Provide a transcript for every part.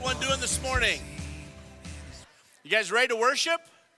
everyone doing this morning? You guys ready to worship?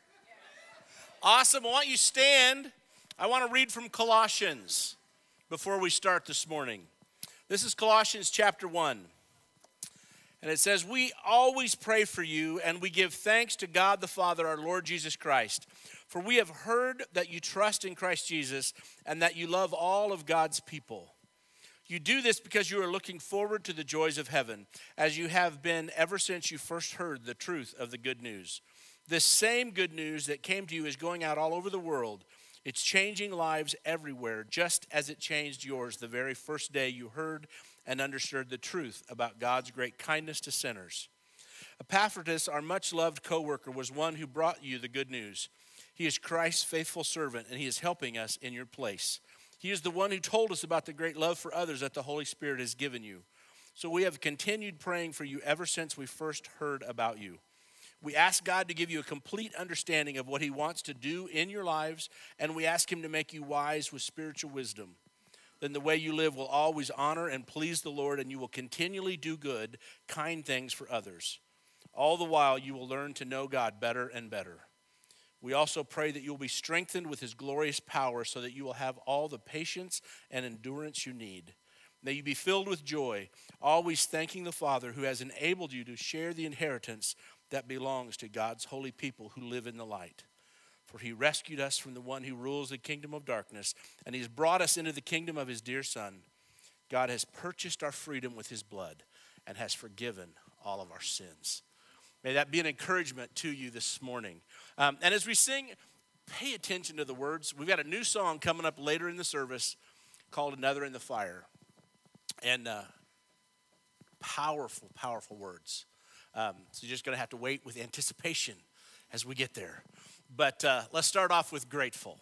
Awesome. I want you to stand. I want to read from Colossians before we start this morning. This is Colossians chapter 1. And it says, "We always pray for you, and we give thanks to God the Father, our Lord Jesus Christ. For we have heard that you trust in Christ Jesus, and that you love all of God's people. You do this because you are looking forward to the joys of heaven, as you have been ever since you first heard the truth of the good news. This same good news that came to you is going out all over the world. It's changing lives everywhere, just as it changed yours the very first day you heard and understood the truth about God's great kindness to sinners. Epaphroditus, our much-loved co-worker, was one who brought you the good news. He is Christ's faithful servant, and he is helping us in your place. He is the one who told us about the great love for others that the Holy Spirit has given you. So we have continued praying for you ever since we first heard about you. We ask God to give you a complete understanding of what he wants to do in your lives, and we ask him to make you wise with spiritual wisdom. Then the way you live will always honor and please the Lord, and you will continually do good, kind things for others. All the while, you will learn to know God better and better. We also pray that you will be strengthened with his glorious power so that you will have all the patience and endurance you need. May you be filled with joy, always thanking the Father who has enabled you to share the inheritance that belongs to God's holy people who live in the light. For he rescued us from the one who rules the kingdom of darkness, and he has brought us into the kingdom of his dear Son. God has purchased our freedom with his blood and has forgiven all of our sins." May that be an encouragement to you this morning. And as we sing, pay attention to the words. We've got a new song coming up later in the service called "Another in the Fire." And powerful, powerful words. So you're just going to have to wait with anticipation as we get there. But let's start off with "Grateful."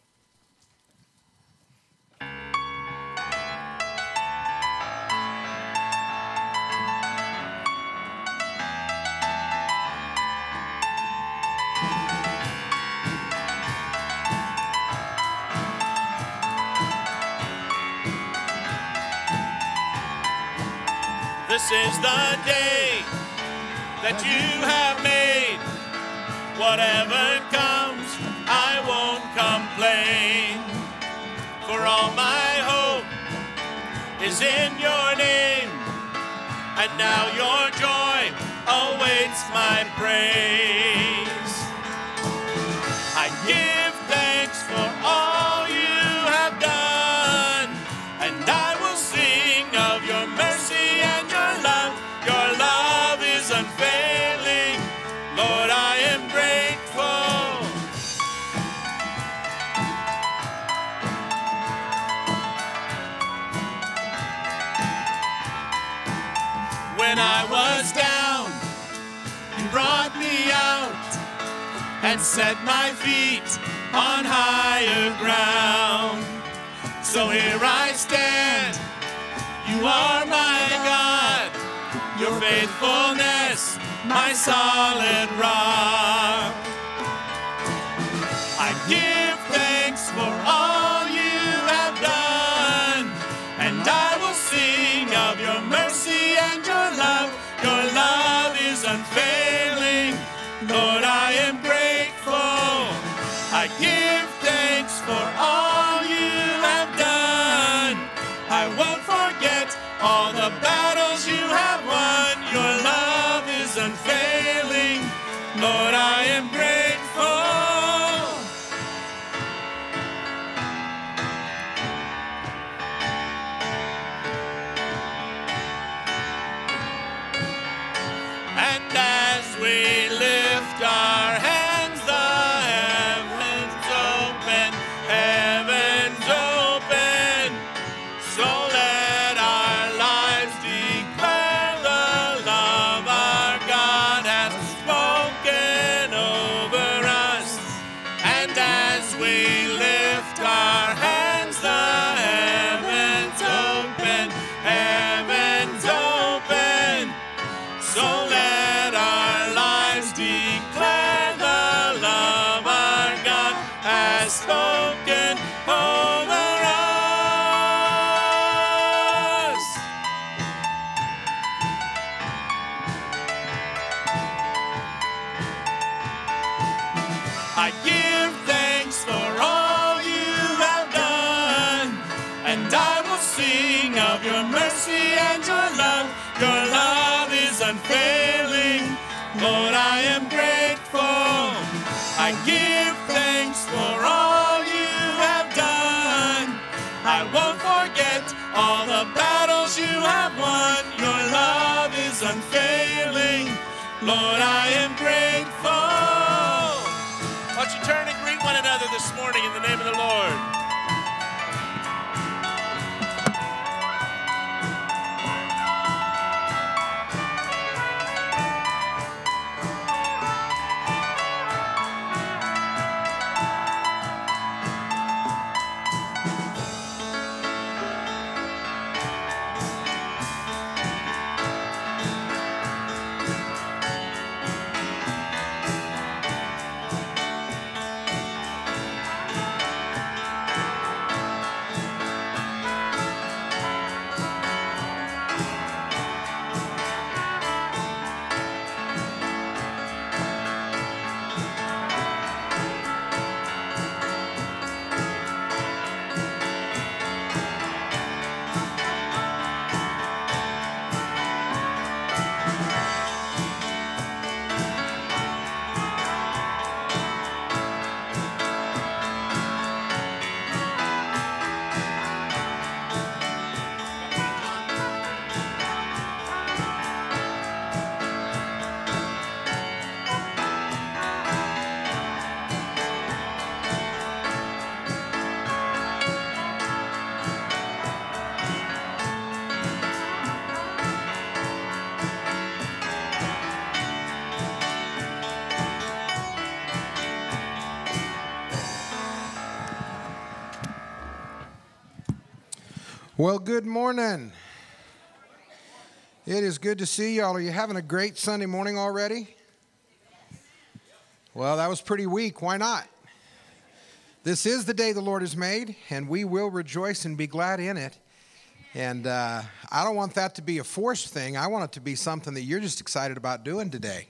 This is the day that you have made. Whatever comes, I won't complain. For all my hope is in your name, and now your joy awaits my praise. I give thanks for all you have done, and I will sing of your mercy and your love. Your love is unfailing. Lord, I am grateful. When I was down, you brought me out and set my feet on higher ground. So here I stand. You are my God. Your faithfulness, my solid rock. I give thanks for all you have done, and I will sing of your mercy and your love. Your love is unfailing. Lord, I am grateful. I give thanks for all you have done. I won't forget all the battles you have won. Your love is unfailing. Lord, I am grateful. And as we lift our hands, the heavens open, heavens open. So let our lives declare the love our God has spoken over us. And as we lift our hands, the heavens open, heavens open. So let our lives declare the love our God has spoken over us. I give thanks for all you have done, and I will sing of your mercy and your love. Your love is unfailing. Lord, I am grateful. I give thanks for all you have done. I won't forget all the battles you have won. Your love is unfailing. Lord, I am grateful. Why don't you turn and greet one another this morning in the name of the Lord. Well, good morning. It is good to see y'all. Are you having a great Sunday morning already? Well, that was pretty weak. Why not? This is the day the Lord has made, and we will rejoice and be glad in it. And I don't want that to be a forced thing. I want it to be something that you're just excited about doing today.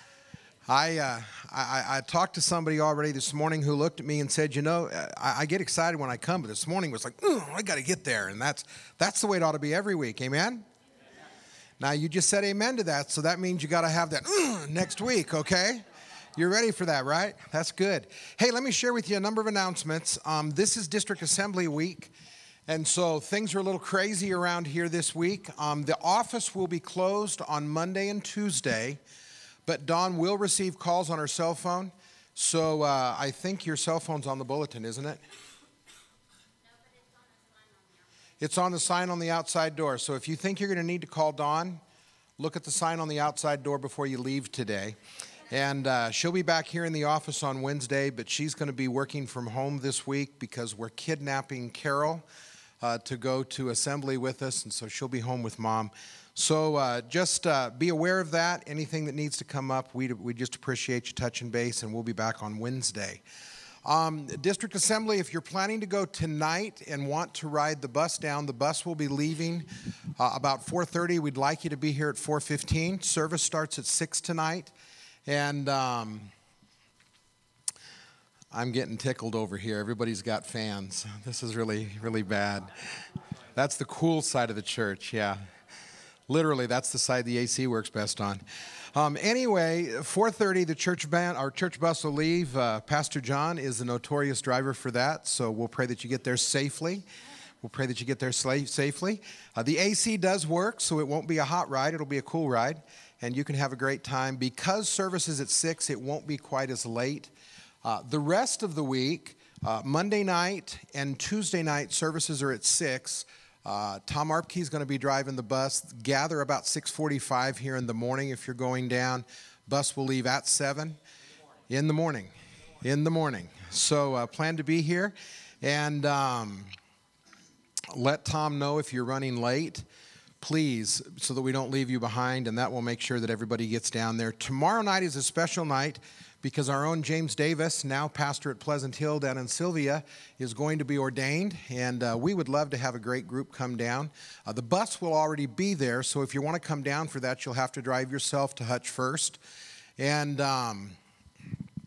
I talked to somebody already this morning who looked at me and said, you know, I get excited when I come, but this morning was like, I got to get there. And that's the way it ought to be every week. Amen? Now, you just said amen to that, so that means you got to have that next week, okay? You're ready for that, right? That's good. Hey, let me share with you a number of announcements. This is District Assembly Week, and so things are a little crazy around here this week. The office will be closed on Monday and Tuesday, but Dawn will receive calls on her cell phone. So I think your cell phone's on the bulletin, isn't it? It's on the sign on the outside door. So if you think you're going to need to call Dawn, look at the sign on the outside door before you leave today. And she'll be back here in the office on Wednesday, but she's going to be working from home this week because we're kidnapping Carol to go to assembly with us, and so she'll be home with Mom. So just be aware of that. Anything that needs to come up, we just appreciate you touching base, and we'll be back on Wednesday. District Assembly, if you're planning to go tonight and want to ride the bus down, the bus will be leaving about 4:30. We'd like you to be here at 4:15. Service starts at 6 tonight. And I'm getting tickled over here. Everybody's got fans. This is really, really bad. That's the cool side of the church, yeah. Literally, that's the side the AC works best on. Anyway, 4:30, the church bus will leave. Pastor John is the notorious driver for that, so we'll pray that you get there safely. We'll pray that you get there safely. The AC does work, so it won't be a hot ride. It'll be a cool ride, and you can have a great time. Because service is at 6, it won't be quite as late. The rest of the week, Monday night and Tuesday night, services are at 6. Tom Arpke is going to be driving the bus. Gather about 6:45 here in the morning if you're going down. Bus will leave at 7 in the morning. So plan to be here. And let Tom know if you're running late, please, so that we don't leave you behind, and that will make sure that everybody gets down there. Tomorrow night is a special night because our own James Davis, now pastor at Pleasant Hill down in Sylvia, is going to be ordained, and we would love to have a great group come down. The bus will already be there, so if you want to come down for that, you'll have to drive yourself to Hutch first. And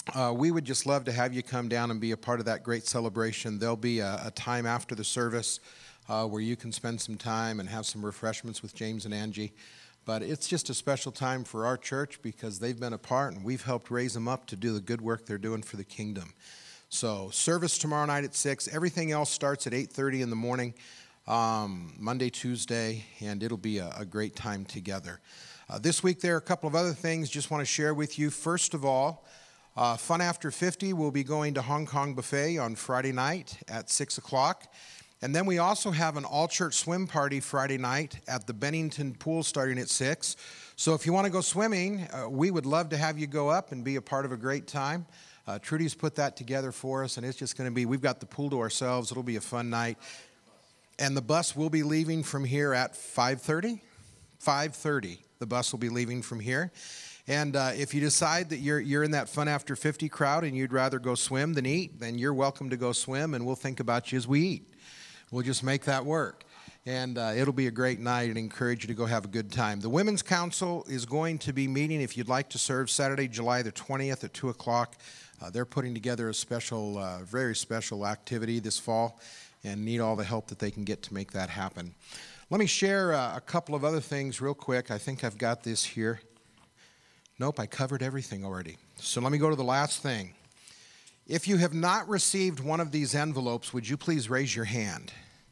we would just love to have you come down and be a part of that great celebration. There'll be a time after the service where you can spend some time and have some refreshments with James and Angie. But it's just a special time for our church because they've been a part and we've helped raise them up to do the good work they're doing for the kingdom. So service tomorrow night at 6. Everything else starts at 8:30 in the morning, Monday, Tuesday, and it'll be a great time together. This week there are a couple of other things just want to share with you. First of all, Fun After 50 will be going to Hong Kong Buffet on Friday night at 6 o'clock. And then we also have an all-church swim party Friday night at the Bennington Pool starting at 6. So if you want to go swimming, we would love to have you go up and be a part of a great time. Trudy's put that together for us, and it's just going to be, we've got the pool to ourselves. It'll be a fun night. And the bus will be leaving from here at 5:30. 5:30, the bus will be leaving from here. And if you decide that you're in that Fun After 50 crowd and you'd rather go swim than eat, then you're welcome to go swim, and we'll think about you as we eat. We'll just make that work. And it'll be a great night and encourage you to go have a good time. The Women's Council is going to be meeting, if you'd like to serve, Saturday, July the 20th at 2 o'clock. They're putting together a special, very special activity this fall and need all the help that they can get to make that happen. Let me share a couple of other things real quick. I think I've got this here. Nope, I covered everything already. So let me go to the last thing. If you have not received one of these envelopes, would you please raise your hand?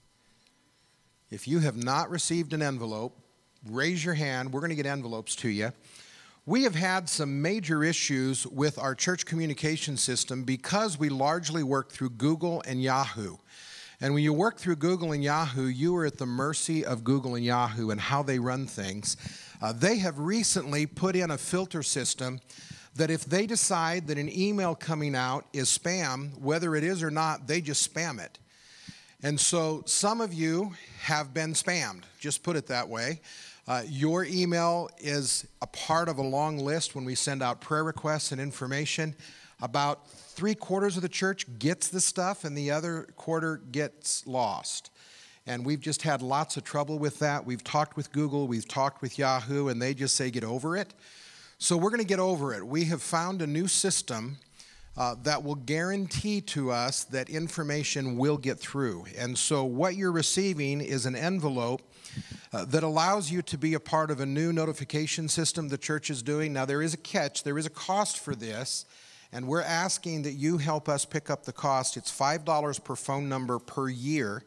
If you have not received an envelope, raise your hand. We're going to get envelopes to you. We have had some major issues with our church communication system because we largely work through Google and Yahoo. And when you work through Google and Yahoo, you are at the mercy of Google and Yahoo and how they run things. They have recently put in a filter system that if they decide that an email coming out is spam, whether it is or not, they just spam it. And so some of you have been spammed, just put it that way. Your email is a part of a long list when we send out prayer requests and information. About 3/4 of the church gets the stuff and the other quarter gets lost. And we've just had lots of trouble with that. We've talked with Google, we've talked with Yahoo, and they just say get over it. So we're going to get over it. We have found a new system that will guarantee to us that information will get through. And so what you're receiving is an envelope that allows you to be a part of a new notification system the church is doing. Now, there is a catch. There is a cost for this, and we're asking that you help us pick up the cost. It's $5 per phone number per year.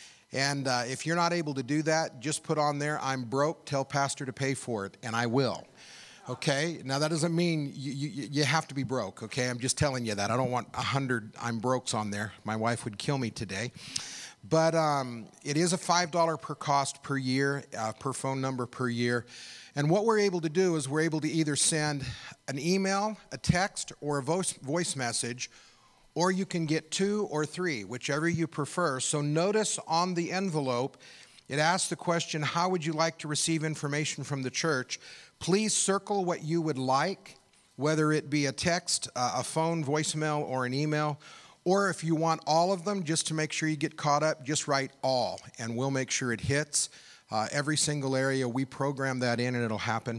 And if you're not able to do that, just put on there, I'm broke, tell Pastor to pay for it, and I will. Okay, now that doesn't mean you have to be broke, okay? I'm just telling you that. I don't want 100 I'm brokes on there. My wife would kill me today. But it is a $5 per cost per year, per phone number per year. And what we're able to do is we're able to either send an email, a text, or a voice message, or you can get 2 or 3, whichever you prefer. So notice on the envelope, it asks the question, how would you like to receive information from the church? Please circle what you would like, whether it be a text, a phone, voicemail, or an email. Or if you want all of them, just to make sure you get caught up, just write all, and we'll make sure it hits. Every single area, we program that in, and it'll happen.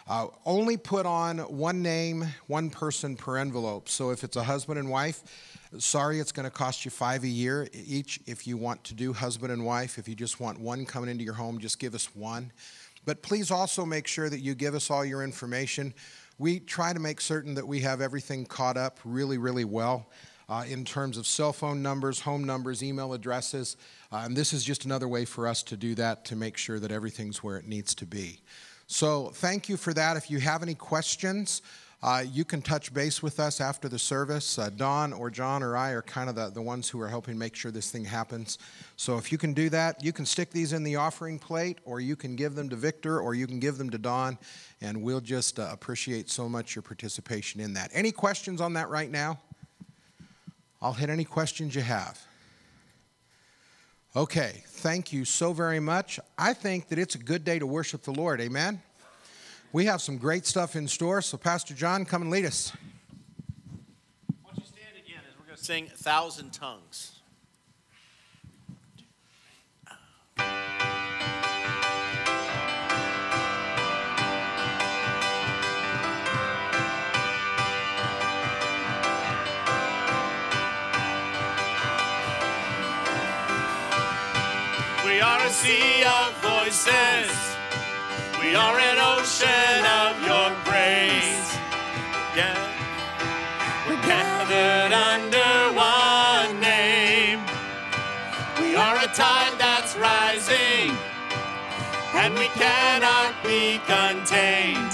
Only put on one name, one person per envelope. So if it's a husband and wife, sorry, it's going to cost you $5 a year each if you want to do husband and wife. If you just want one coming into your home, just give us one. But please also make sure that you give us all your information. We try to make certain that we have everything caught up really, really well in terms of cell phone numbers, home numbers, email addresses. And this is just another way for us to do that to make sure that everything's where it needs to be. So thank you for that. If you have any questions, you can touch base with us after the service. Don or John or I are kind of the ones who are helping make sure this thing happens. So if you can do that, you can stick these in the offering plate, or you can give them to Victor, or you can give them to Don, and we'll just appreciate so much your participation in that. Any questions on that right now? I'll hit any questions you have. Okay, thank you so very much. I think that it's a good day to worship the Lord, amen? We have some great stuff in store, so Pastor John, come and lead us. Why don't you stand again as we're going to sing 1,000 Tongues. We are a sea of voices. We are an ocean of your praise. Yeah. We're gathered under one name. We are a tide that's rising, and we cannot be contained.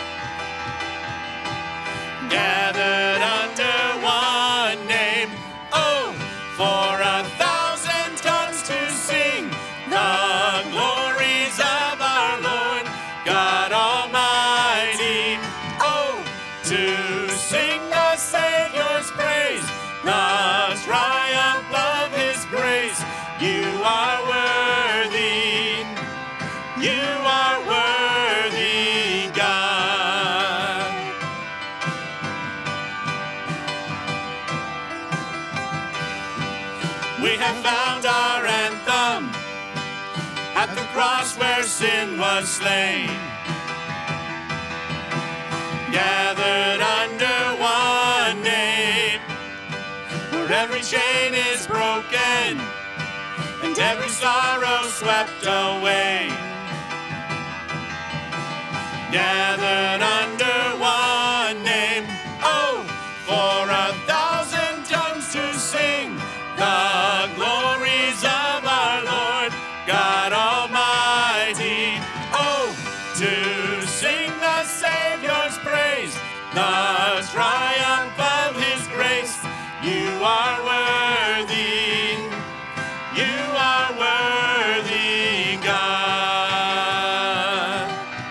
Gathered under one name. Oh, for 1,000 tongues to sing the glories of our Lord God Almighty. Oh, to sing the Savior's praise, the triumph of his grace. You are worthy. You are worthy, God. We have found our anthem at the cross where sin was slain. Gathered under one name, where every chain is broken and every sorrow swept away. Gathered under one name. Oh, for 1,000 tongues to sing the glories of our Lord God Almighty. Oh, to sing the Savior's praise, the triumph of his grace. You are worthy. You are worthy, God.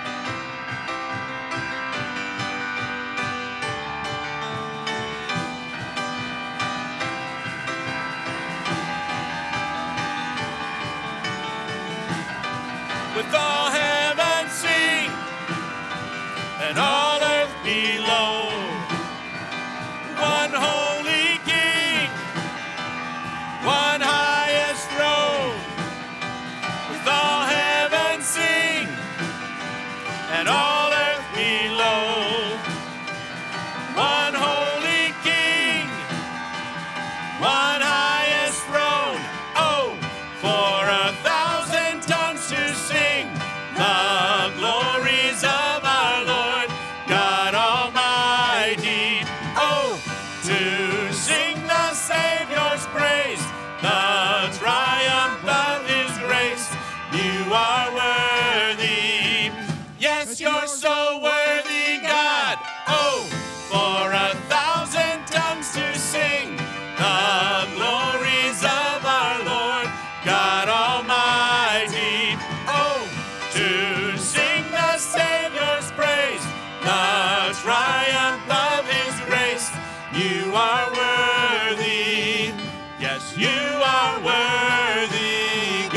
With all heaven sing and all earth below, one holy King, one highest throne. With all heaven sing and all earth below, one holy King, one highest throne. Oh, for 1,000 tongues to sing the glories of our Lord God Almighty. Oh, to sing the Savior's praise, the triumph of his grace. You are worthy. Yes, you're so worthy, God. Oh, for 1,000 tongues to sing the glories of our Lord God Almighty. Oh, to sing the Savior's praise, the triumph of his grace. You are worthy. Yes, you are worthy,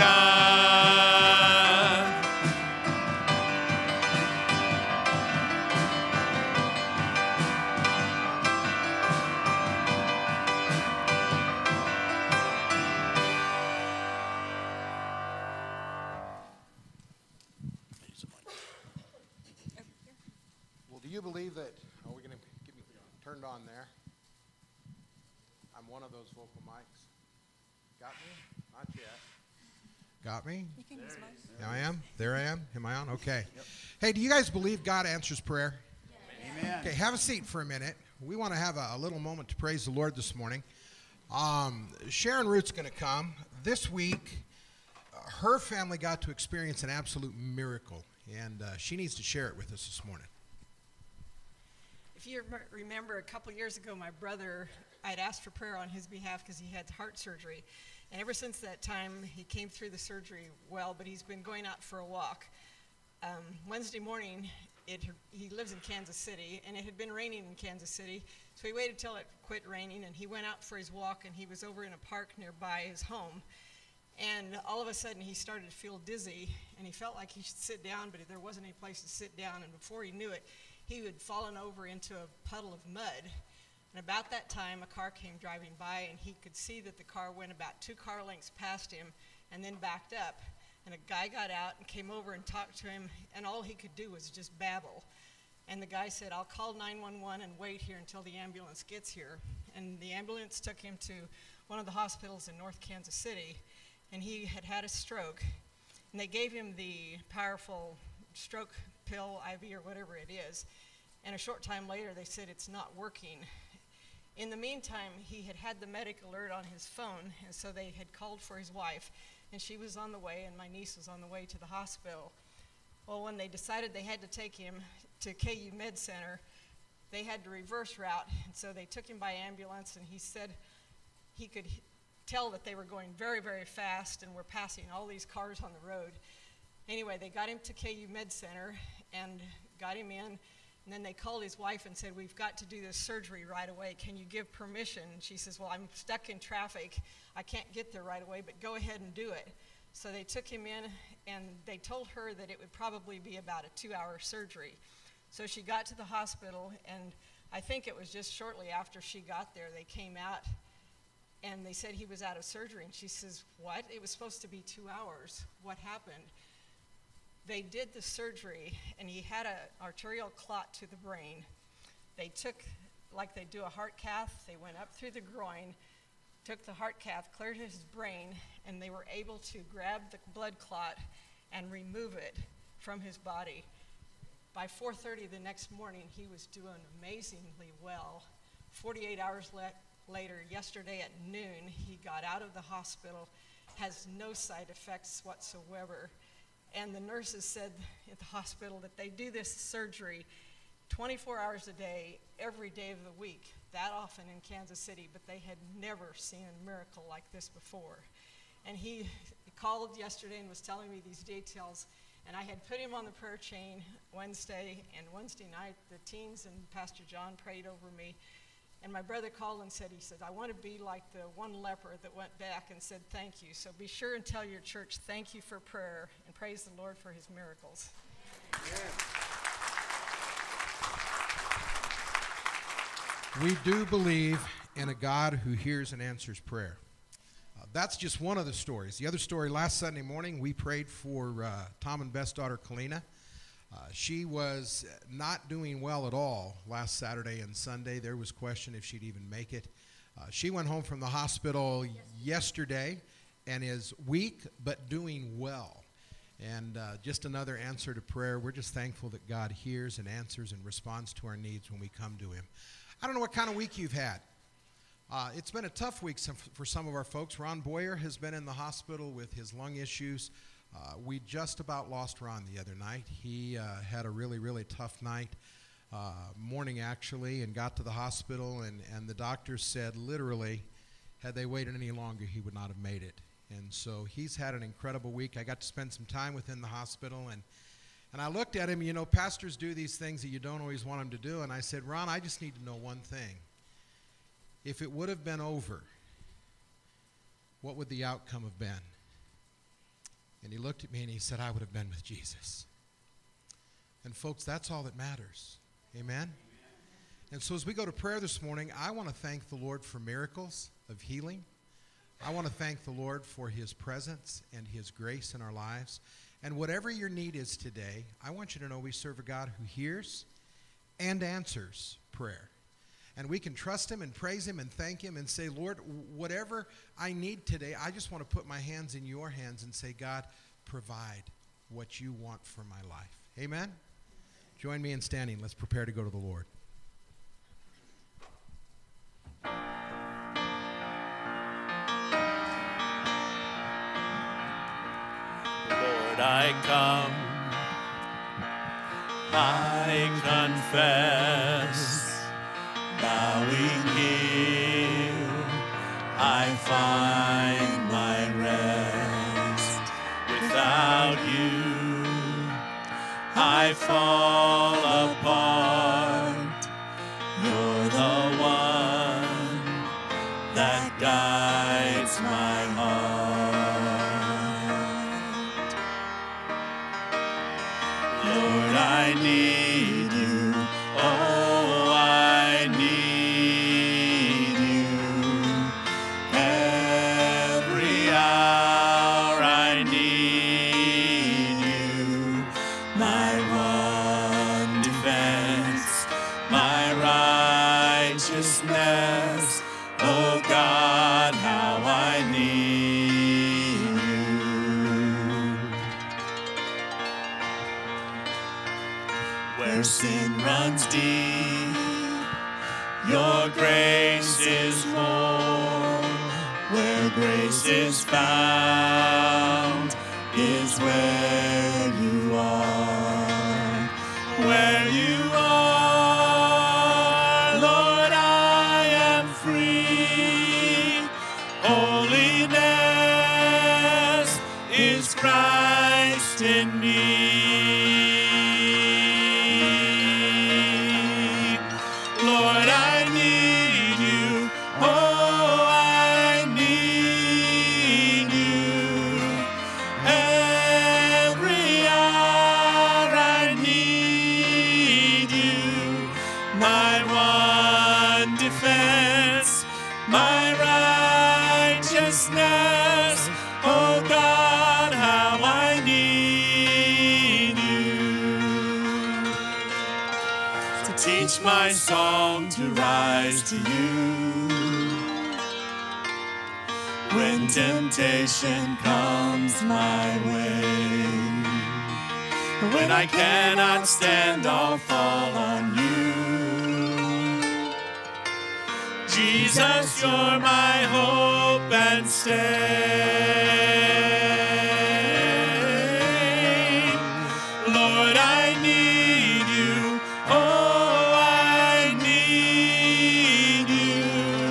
God. Well, do you believe that? Are we going to get me turned on there? I'm one of those vocal mics. Got me? Not yet. Got me? You can use mine. There I am. There I am. Am I on? Okay. Yep. Hey, do you guys believe God answers prayer? Yes. Amen. Okay, have a seat for a minute. We want to have a little moment to praise the Lord this morning. Sharon Root's going to come. This week, her family got to experience an absolute miracle, and she needs to share it with us this morning. If you remember a couple years ago, my brother, I'd asked for prayer on his behalf because he had heart surgery. And ever since that time, he came through the surgery well, but he's been going out for a walk. Wednesday morning, he lives in Kansas City, and it had been raining in Kansas City. So he waited till it quit raining, and he went out for his walk, and he was over in a park nearby his home. And all of a sudden, he started to feel dizzy, and he felt like he should sit down, but there wasn't any place to sit down. And before he knew it, he had fallen over into a puddle of mud. And about that time, a car came driving by, and he could see that the car went about 2 car lengths past him and then backed up. And a guy got out and came over and talked to him, and all he could do was just babble. And the guy said, "I'll call 911 and wait here until the ambulance gets here." And the ambulance took him to one of the hospitals in North Kansas City. and he had had a stroke. And they gave him the powerful stroke pill, IV, or whatever it is. And a short time later, they said it's not working. In the meantime, he had had the medic alert on his phone, and so they had called for his wife, and she was on the way, and my niece was on the way to the hospital. Well, when they decided they had to take him to KU Med Center, they had to reverse route, and so they took him by ambulance, and he said he could tell that they were going very, very fast and were passing all these cars on the road. Anyway, they got him to KU Med Center and got him in, and then they called his wife and said, we've got to do this surgery right away. Can you give permission? And she says, well, I'm stuck in traffic. I can't get there right away, but go ahead and do it. So they took him in, and they told her that it would probably be about a 2-hour surgery. So she got to the hospital, and I think it was just shortly after she got there, they came out, and they said he was out of surgery. And she says, what? It was supposed to be 2 hours. What happened? They did the surgery, and he had an arterial clot to the brain. They took, like they do a heart cath, they went up through the groin, took the heart cath, cleared his brain, and they were able to grab the blood clot and remove it from his body. By 4:30 the next morning, he was doing amazingly well. 48 hours later, yesterday at noon, he got out of the hospital, has no side effects whatsoever. And the nurses said at the hospital that they do this surgery 24 hours a day, every day of the week, that often in Kansas City, but they had never seen a miracle like this before. And he called yesterday and was telling me these details, and I had put him on the prayer chain Wednesday, and Wednesday night the teens and Pastor John prayed over me. And my brother called and said, he said, I want to be like the one leper that went back and said thank you. So be sure and tell your church thank you for prayer, and praise the Lord for his miracles. We do believe in a God who hears and answers prayer. That's just one of the stories. The other story, last Sunday morning, we prayed for Tom and Beth's daughter, Kalina. She was not doing well at all last Saturday and Sunday. There was question if she'd even make it. She went home from the hospital yesterday and is weak but doing well. And just another answer to prayer. We're just thankful that God hears and answers and responds to our needs when we come to him. I don't know what kind of week you've had. It's been a tough week for some of our folks. Ron Boyer has been in the hospital with his lung issues. We just about lost Ron the other night. He had a really, really tough night, morning actually, and got to the hospital, and the doctors said literally, had they waited any longer, he would not have made it. And so he's had an incredible week. I got to spend some time with him in the hospital, and I looked at him. You know, pastors do these things that you don't always want them to do, and I said, Ron, I just need to know one thing. If it would have been over, what would the outcome have been? And he looked at me and he said, I would have been with Jesus. And folks, that's all that matters. Amen? And so as we go to prayer this morning, I want to thank the Lord for miracles of healing. I want to thank the Lord for his presence and his grace in our lives. And whatever your need is today, I want you to know we serve a God who hears and answers prayer. And we can trust him and praise him and thank him and say, Lord, whatever I need today, I just want to put my hands in your hands and say, God, provide what you want for my life. Amen? Join me in standing. Let's prepare to go to the Lord. Lord, I come, I confess. Bowing here, I find my rest. Without you, I fall apart. You're the one that guides my heart. Lord, I need you. Oh, I need you. Every hour I need you. My one defense, my righteousness. Oh God, how I need you. where sin runs deep. Your grace is more. Where grace is found is where you are. Where you are, Lord, I am free. Holiness is Christ in me. Lord, I need you. Oh, I need you. Every hour I need you. My one defense, my righteousness. Oh God, how I need you. To teach my song to rise to you. When temptation comes my way, when I cannot stand, I'll fall on you. Jesus, you're my hope and stay. Lord, I need you. Oh, I need you.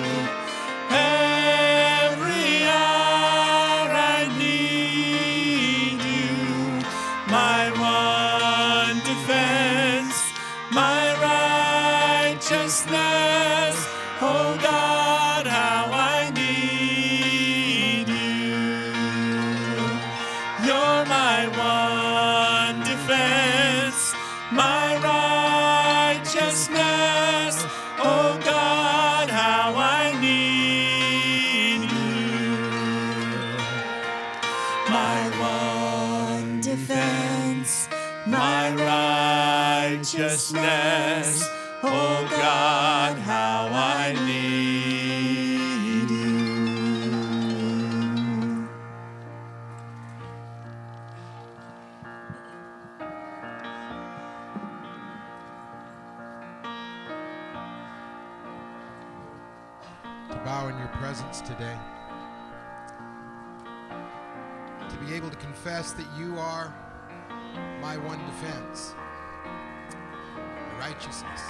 Every hour I need you. My one defense, my righteousness. Oh God, how I need you. You're my one defense, my righteousness. Oh God, how I need you. My one defense, my righteousness. Oh God, how I need you. To bow in your presence today, to be able to confess that you are my one defense, my righteousness.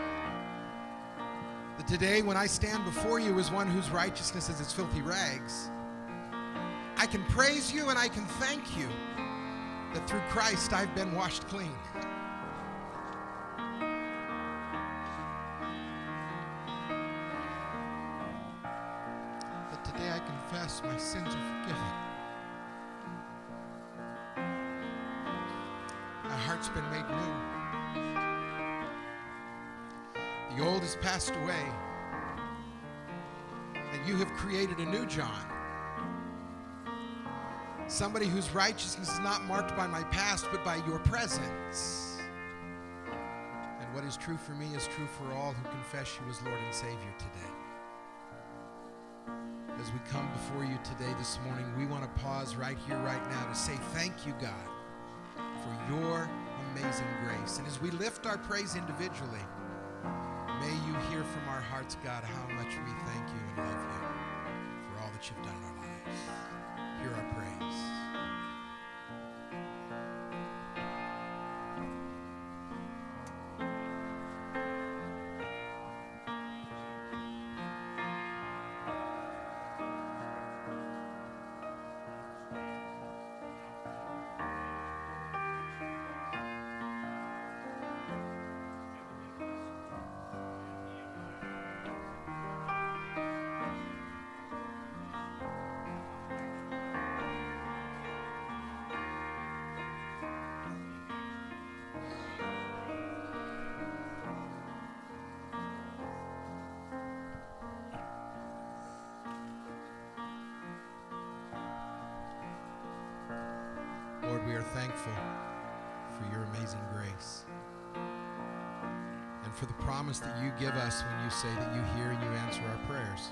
That today when I stand before you as one whose righteousness is as filthy rags, I can praise you and I can thank you that through Christ I've been washed clean. That today I confess my sins are forgiven. My heart's been made new. The old has passed away, and you have created a new John. Somebody whose righteousness is not marked by my past, but by your presence. And what is true for me is true for all who confess you as Lord and Savior today. As we come before you today, this morning, we want to pause right here, right now, to say thank you, God, for your amazing grace. And as we lift our praise individually, may you hear from our hearts, God, how much we thank you and love you for all that you've done in our lives. Hear our praise. Lord, we are thankful for your amazing grace and for the promise that you give us when you say that you hear and you answer our prayers.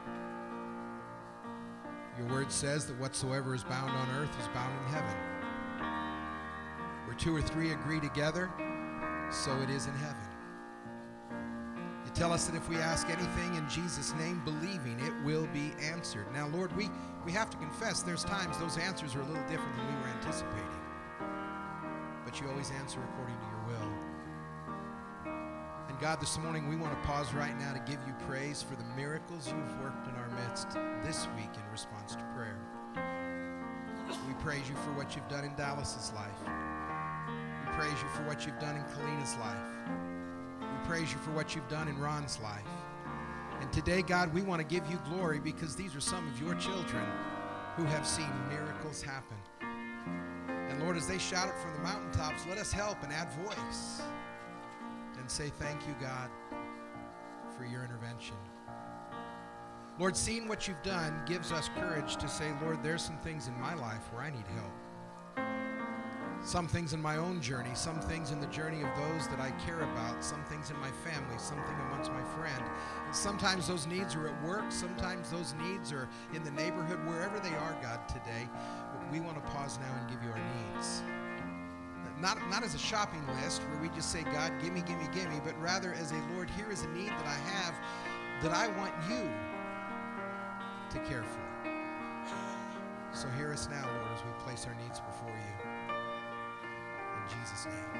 Your word says that whatsoever is bound on earth is bound in heaven. Where two or three agree together so it is in heaven. You tell us that if we ask anything in Jesus' name, believing, it will be answered. Now, Lord, we have to confess there's times those answers are a little different than we were anticipating. But you always answer according to your will. And God, this morning we want to pause right now to give you praise for the miracles you've worked in our midst this week in response to prayer. We praise you for what you've done in Dallas's life. We praise you for what you've done in Kalina's life. We praise you for what you've done in Ron's life. And today, God, we want to give you glory because these are some of your children who have seen miracles happen. And Lord, as they shout it from the mountaintops, let us help and add voice and say thank you, God, for your intervention. Lord, seeing what you've done gives us courage to say, Lord, there's some things in my life where I need help. Some things in my own journey, some things in the journey of those that I care about, some things in my family, something amongst my friend. And sometimes those needs are at work, sometimes those needs are in the neighborhood, wherever they are, God, today. But we want to pause now and give you our needs. Not as a shopping list where we just say, God, gimme, gimme, gimme, but rather as a, Lord, here is a need that I have that I want you to care for. So hear us now, Lord, as we place our needs before you. In Jesus' name.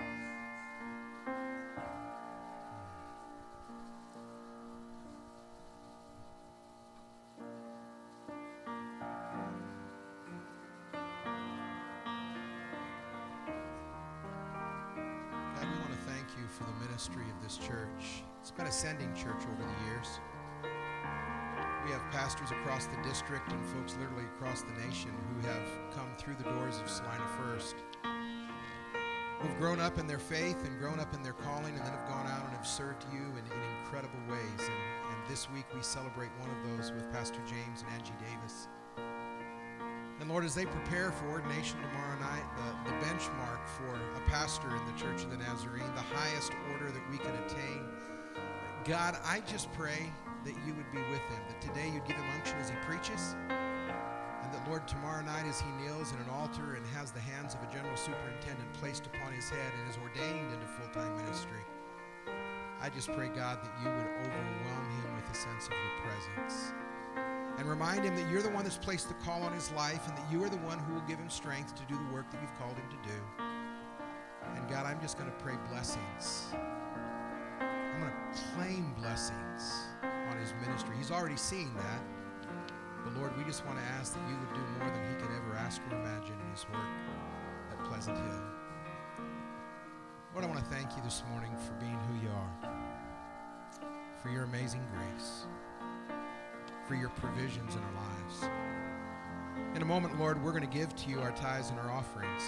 God, we want to thank you for the ministry of this church. It's been a sending church over the years. We have pastors across the district and folks literally across the nation who have come through the doors of Salina First, who've grown up in their faith and grown up in their calling and then have gone out and have served you in incredible ways. And this week we celebrate one of those with Pastor James and Angie Davis. And Lord, as they prepare for ordination tomorrow night, the benchmark for a pastor in the Church of the Nazarene, the highest order that we can attain, God, I just pray that you would be with him, that today you'd give him unction as he preaches, and that, Lord, tomorrow night as he kneels in an altar and has the hands of a general superintendent placed upon his head and is ordained into full-time ministry, I just pray, God, that you would overwhelm him with a sense of your presence and remind him that you're the one that's placed the call on his life and that you are the one who will give him strength to do the work that you've called him to do. And God, I'm just going to pray blessings. I'm going to claim blessings on his ministry. He's already seen that. But Lord, we just want to ask that you would do more than he could ever ask or imagine in his work at Pleasant Hill. Lord, I want to thank you this morning for being who you are, for your amazing grace, for your provisions in our lives. In a moment, Lord, we're going to give to you our tithes and our offerings.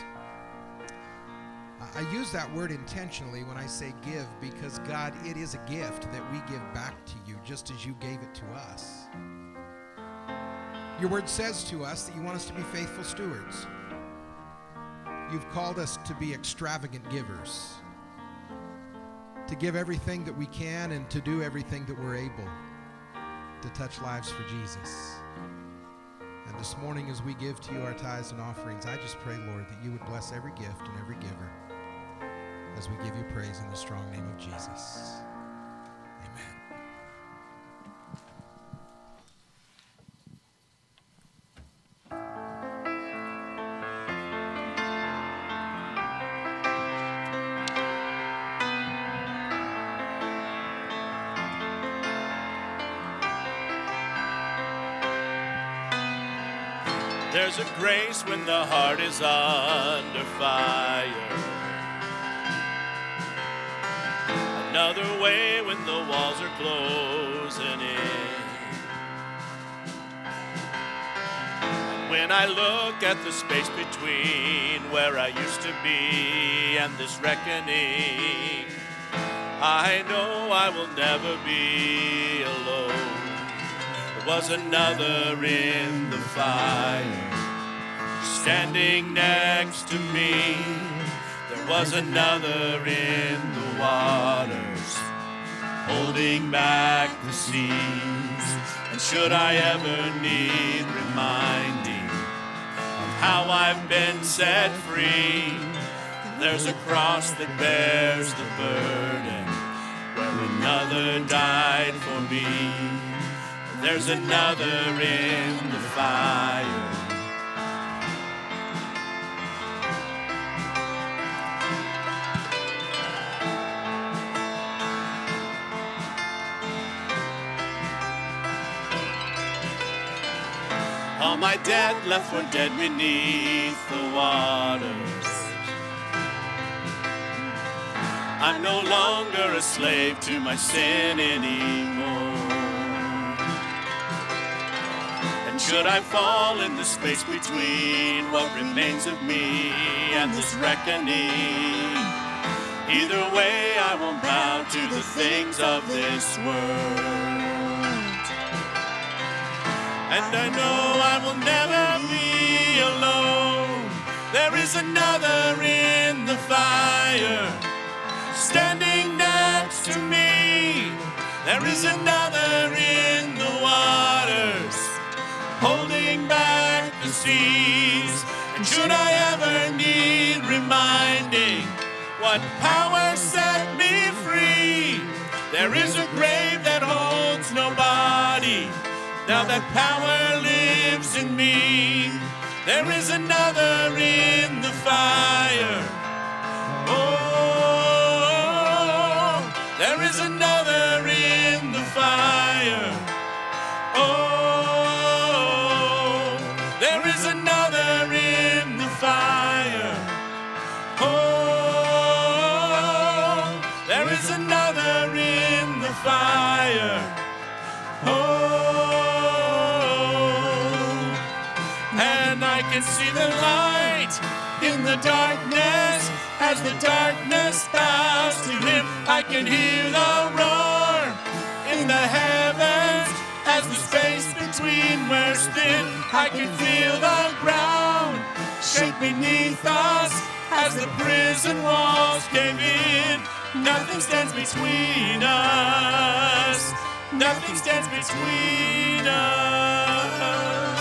I use that word intentionally when I say give because, God, it is a gift that we give back to you just as you gave it to us. Your word says to us that you want us to be faithful stewards. You've called us to be extravagant givers, to give everything that we can and to do everything that we're able to touch lives for Jesus. And this morning as we give to you our tithes and offerings, I just pray, Lord, that you would bless every gift and every giver as we give you praise in the strong name of Jesus. Amen. There's a grace when the heart is under fire. Another way when the walls are closing in. And when I look at the space between where I used to be and this reckoning, I know I will never be alone. There was another in the fire, standing next to me. There was another in the waters, holding back the seas. And should I ever need reminding of how I've been set free, There's a cross that bears the burden, where another died for me. There's another in the fire. All my dead left for dead beneath the waters. I'm no longer a slave to my sin anymore. And should I fall in the space between what remains of me and this reckoning, either way I won't bow to the things of this world. And I know I will never be alone. There is another in the fire, standing next to me. There is another in the waters, holding back the seas. And should I ever need reminding what power set me free, there is a grave that holds no body. Now that power lives in me. There is another in the fire. Oh, there is another in the fire. Oh, there is another in the fire. Oh, there is another in the fire. I can see the light in the darkness. As the darkness bows to him, I can hear the roar in the heavens. As the space between wears thin, I can feel the ground shake beneath us. As the prison walls cave in, nothing stands between us. Nothing stands between us.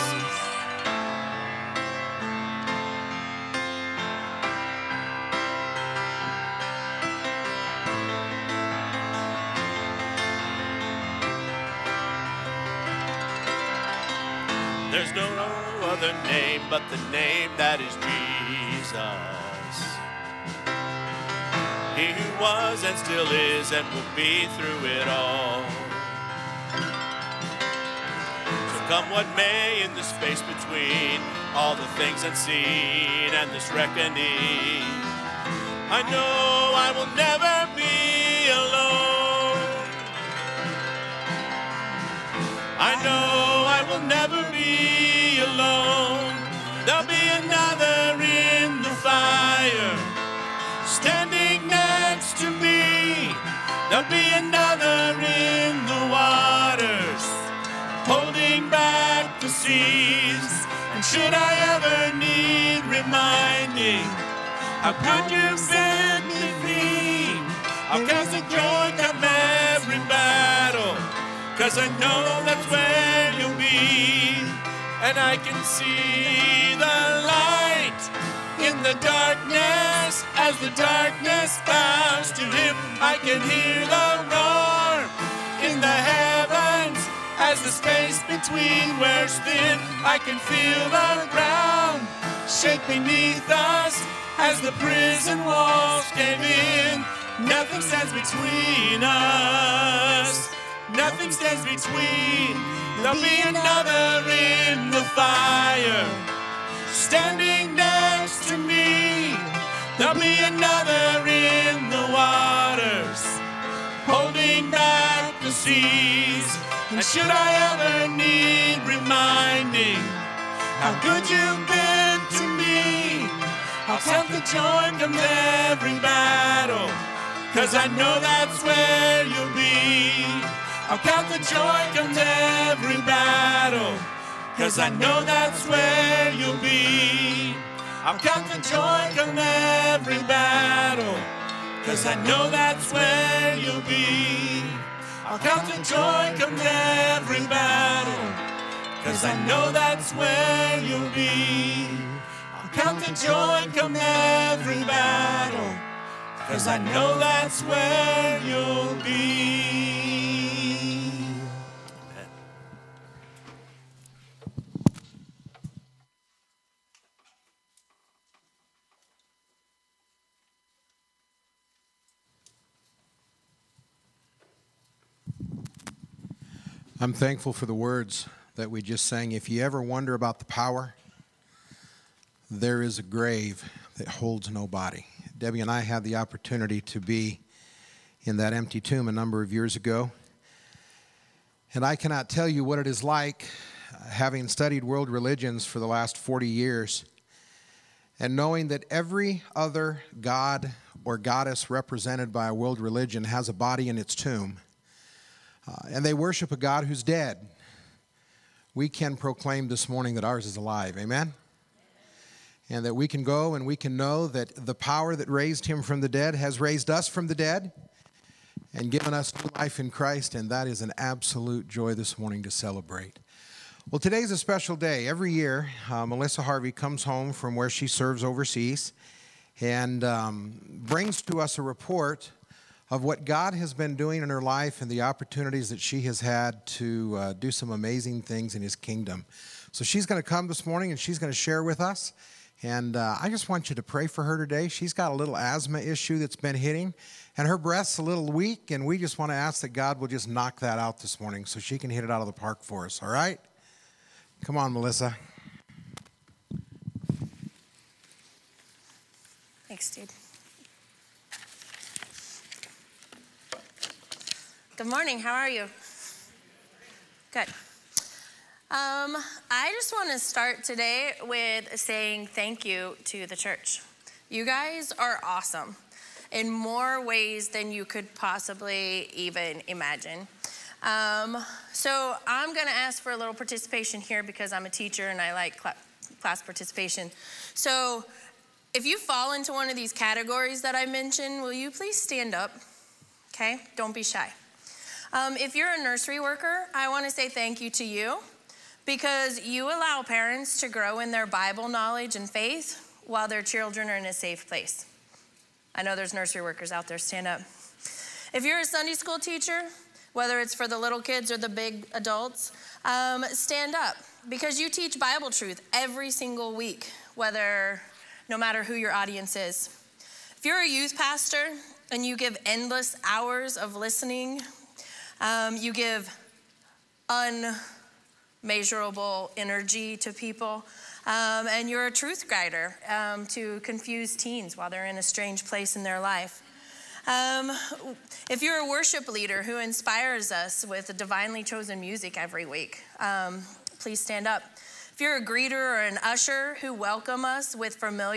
There's no other name but the name that is Jesus. He who was and still is and will be through it all. So come what may in the space between all the things unseen and this reckoning, I know I will never be alone. I know I will never be alone. There'll be another in the fire, standing next to me. There'll be another in the waters, holding back the seas. And should I ever need reminding how good you've been to me, I'll count the joy come every battle, 'cause I know that's where you'll be. And I can see the light in the darkness. As the darkness bows to him, I can hear the roar in the heavens. As the space between wears thin, I can feel the ground shake beneath us. As the prison walls cave in, nothing stands between us. Nothing stands between. There'll be another in the fire, standing next to me. There'll be another in the waters, holding back the seas. And should I ever need reminding how good you've been to me, I'll count the joy come every battle, 'cause I know that's where you'll be. I'll count the joy come every battle, 'cause I know that's where you'll be. I'll count the joy come every battle, 'cause I know that's where you'll be. I'll count the joy come every battle, 'cause I know that's where you'll be. I'll count the joy come every battle, 'cause I know that's where you'll be. Amen. I'm thankful for the words that we just sang. If you ever wonder about the power, there is a grave that holds no body. Debbie and I had the opportunity to be in that empty tomb a number of years ago. And I cannot tell you what it is like, having studied world religions for the last 40 years, and knowing that every other god or goddess represented by a world religion has a body in its tomb. And they worship a God who's dead. We can proclaim this morning that ours is alive. Amen? And that we can go and we can know that the power that raised him from the dead has raised us from the dead and given us new life in Christ. And that is an absolute joy this morning to celebrate. Well, today's a special day. Every year, Melissa Harvey comes home from where she serves overseas and brings to us a report of what God has been doing in her life and the opportunities that she has had to do some amazing things in his kingdom. So she's going to come this morning and she's going to share with us. And I just want you to pray for her today. She's got a little asthma issue that's been hitting, and her breath's a little weak, and we just want to ask that God will just knock that out this morning so she can hit it out of the park for us, all right? Come on, Melissa. Thanks, dude. Good morning, how are you? Good. I just want to start today with saying thank you to the church. You guys are awesome in more ways than you could possibly even imagine. So I'm going to ask for a little participation here because I'm a teacher and I like class participation. So if you fall into one of these categories that I mentioned, will you please stand up? Okay, don't be shy. If you're a nursery worker, I want to say thank you to you because you allow parents to grow in their Bible knowledge and faith while their children are in a safe place. I know there's nursery workers out there, stand up. If you're a Sunday school teacher, whether it's for the little kids or the big adults, stand up because you teach Bible truth every single week, no matter who your audience is. If you're a youth pastor and you give endless hours of listening, you give unmeasurable energy to people, and you're a truth guider to confuse teens while they're in a strange place in their life. If you're a worship leader who inspires us with divinely chosen music every week, please stand up. If you're a greeter or an usher who welcome us with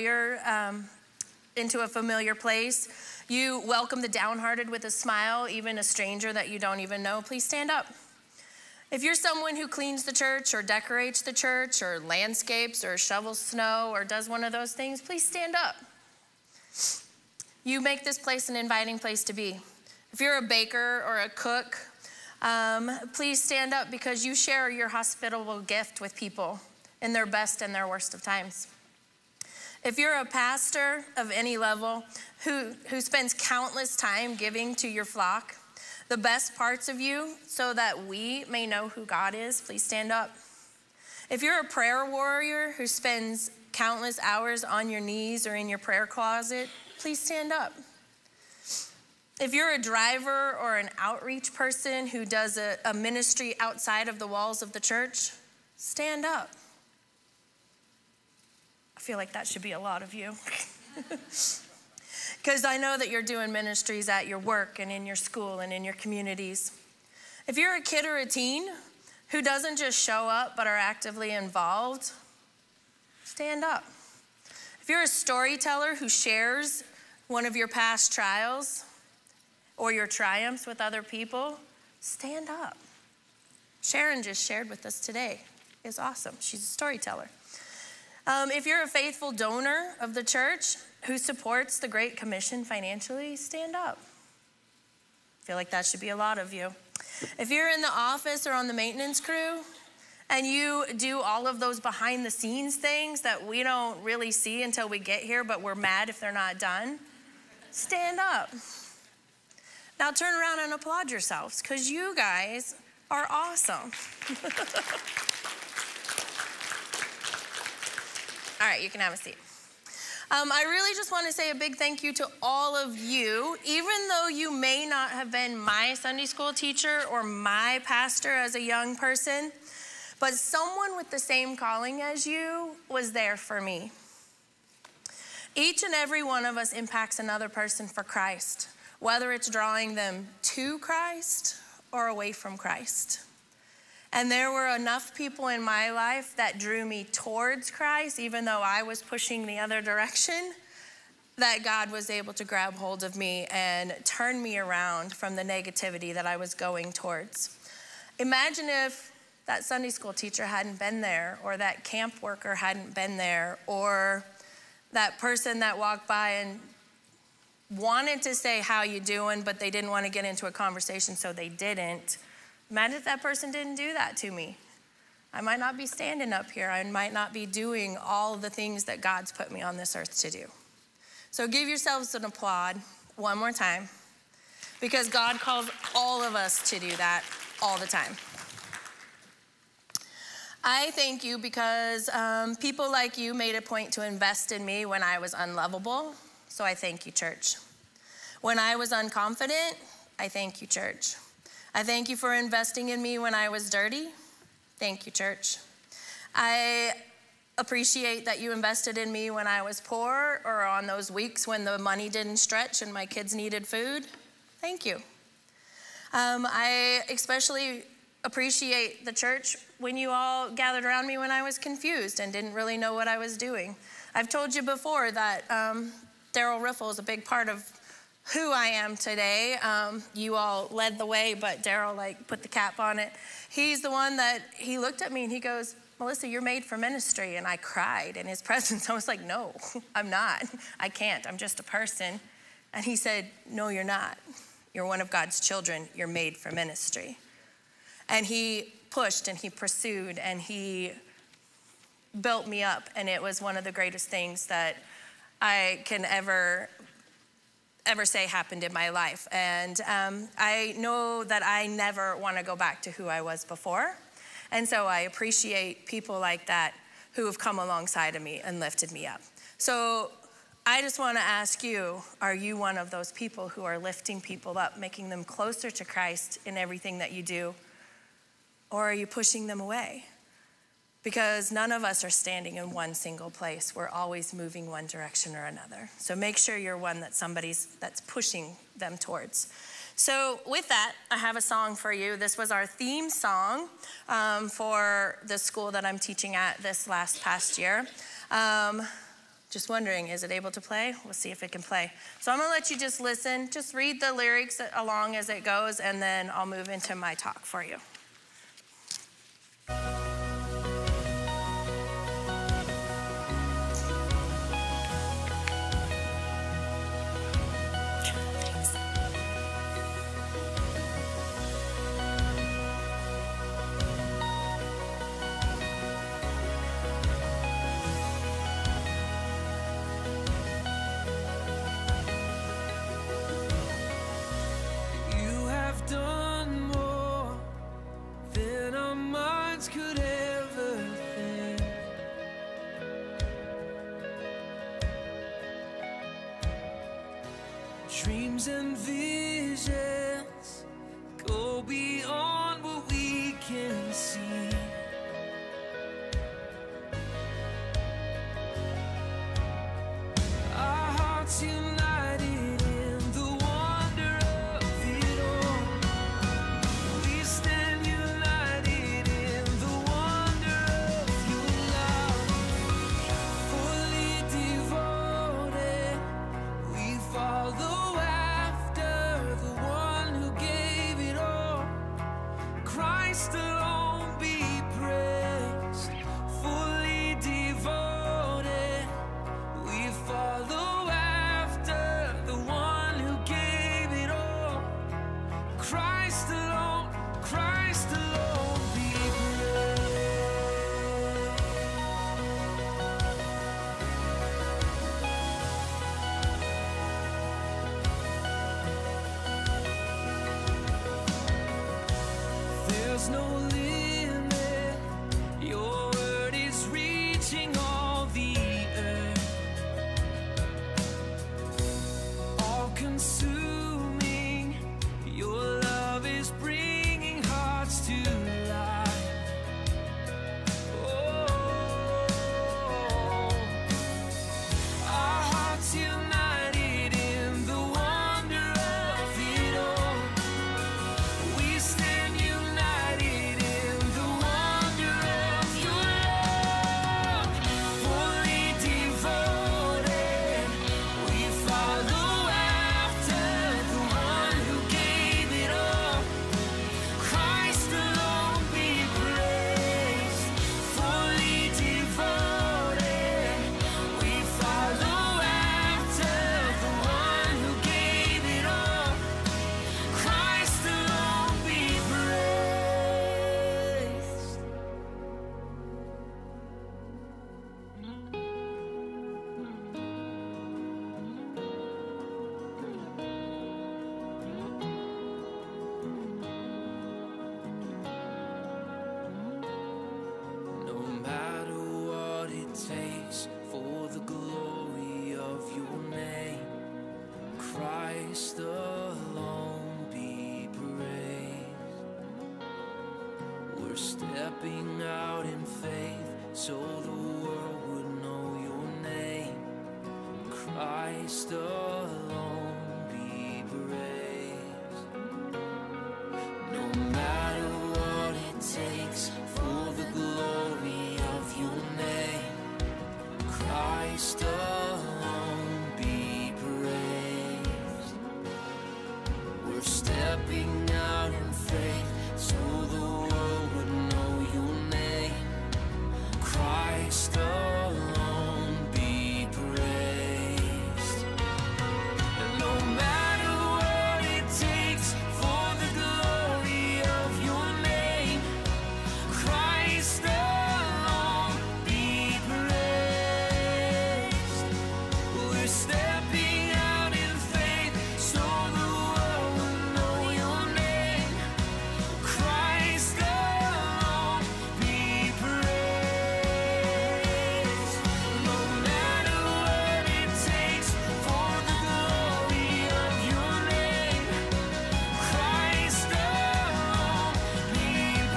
into a familiar place, you welcome the downhearted with a smile, even a stranger that you don't even know, please stand up. If you're someone who cleans the church or decorates the church or landscapes or shovels snow or does one of those things, please stand up. You make this place an inviting place to be. If you're a baker or a cook, please stand up because you share your hospitable gift with people in their best and their worst of times. If you're a pastor of any level who spends countless time giving to your flock, the best parts of you so that we may know who God is, please stand up. If you're a prayer warrior who spends countless hours on your knees or in your prayer closet, please stand up. If you're a driver or an outreach person who does a ministry outside of the walls of the church, stand up. I feel like that should be a lot of you. Because I know that you're doing ministries at your work and in your school and in your communities. If you're a kid or a teen who doesn't just show up but are actively involved, stand up. If you're a storyteller who shares one of your past trials or your triumphs with other people, stand up. Sharon just shared with us today. It's awesome. She's a storyteller. If you're a faithful donor of the church who supports the Great Commission financially, stand up. I feel like that should be a lot of you. If you're in the office or on the maintenance crew and you do all of those behind the scenes things that we don't really see until we get here, but we're mad if they're not done, stand up. Now turn around and applaud yourselves, because you guys are awesome. All right, you can have a seat. I really just want to say a big thank you to all of you. Even though you may not have been my Sunday school teacher or my pastor as a young person, but someone with the same calling as you was there for me. Each and every one of us impacts another person for Christ, whether it's drawing them to Christ or away from Christ. And there were enough people in my life that drew me towards Christ, even though I was pushing the other direction, that God was able to grab hold of me and turn me around from the negativity that I was going towards. Imagine if that Sunday school teacher hadn't been there, or that camp worker hadn't been there, or that person that walked by and wanted to say, how you doing, but they didn't want to get into a conversation, so they didn't. Imagine if that person didn't do that to me. I might not be standing up here. I might not be doing all the things that God's put me on this earth to do. So give yourselves an applaud one more time, because God calls all of us to do that all the time. I thank you because people like you made a point to invest in me when I was unlovable. So I thank you, church. When I was unconfident, I thank you, church. I thank you for investing in me when I was dirty. Thank you, church. I appreciate that you invested in me when I was poor, or on those weeks when the money didn't stretch and my kids needed food. Thank you. I especially appreciate the church when you all gathered around me when I was confused and didn't really know what I was doing. I've told you before that Daryl Riffle is a big part of who I am today. You all led the way, but Daryl put the cap on it. He's the one that, he looked at me and he goes, Melissa, you're made for ministry. And I cried in his presence. I was like, no, I'm not. I can't. I'm just a person. And he said, no, you're not. You're one of God's children. You're made for ministry. And he pushed and he pursued and he built me up. And it was one of the greatest things that I can ever say happened in my life. And I know that I never want to go back to who I was before. And so I appreciate people like that who have come alongside of me and lifted me up. So I just want to ask you, are you one of those people who are lifting people up, making them closer to Christ in everything that you do? Or are you pushing them away? Because none of us are standing in one single place. We're always moving one direction or another. So make sure you're one that that's pushing them towards. So with that, I have a song for you. This was our theme song for the school that I'm teaching at this past year. Just wondering, is it able to play? We'll see if it can play. So I'm gonna let you just listen, just read the lyrics along as it goes, and then I'll move into my talk for you. Could ever think. Dreams and visions go beyond what we can see. Our hearts united in the wonder of it all. We stand united in the wonder of your love. Fully devoted, we follow after the one there's no limit. Your word is reaching all the earth. All consuming, your love is bringing hearts to life. Oh, our hearts united in the wonder of it all. We stand united in the wonder of your love. Fully devoted, we follow after the one who gave it all. Christ alone be praised. Fully devoted, we follow after the one who gave it all. Christ alone be praised. No matter what it takes for the glory of your name, Christ alone be praised. We're stepping out in faith so the world would know your name. Christ alone be praised. No matter what it takes for the glory of your name, Christ alone be praised. We're stepping out in faith so the world would know your name. Christ alone be praised. No matter what it takes for the glory of your name, Christ alone be praised. We're stepping out in faith so the world will know your name. Christ alone be praised. No matter what it takes for the glory of your name, Christ alone be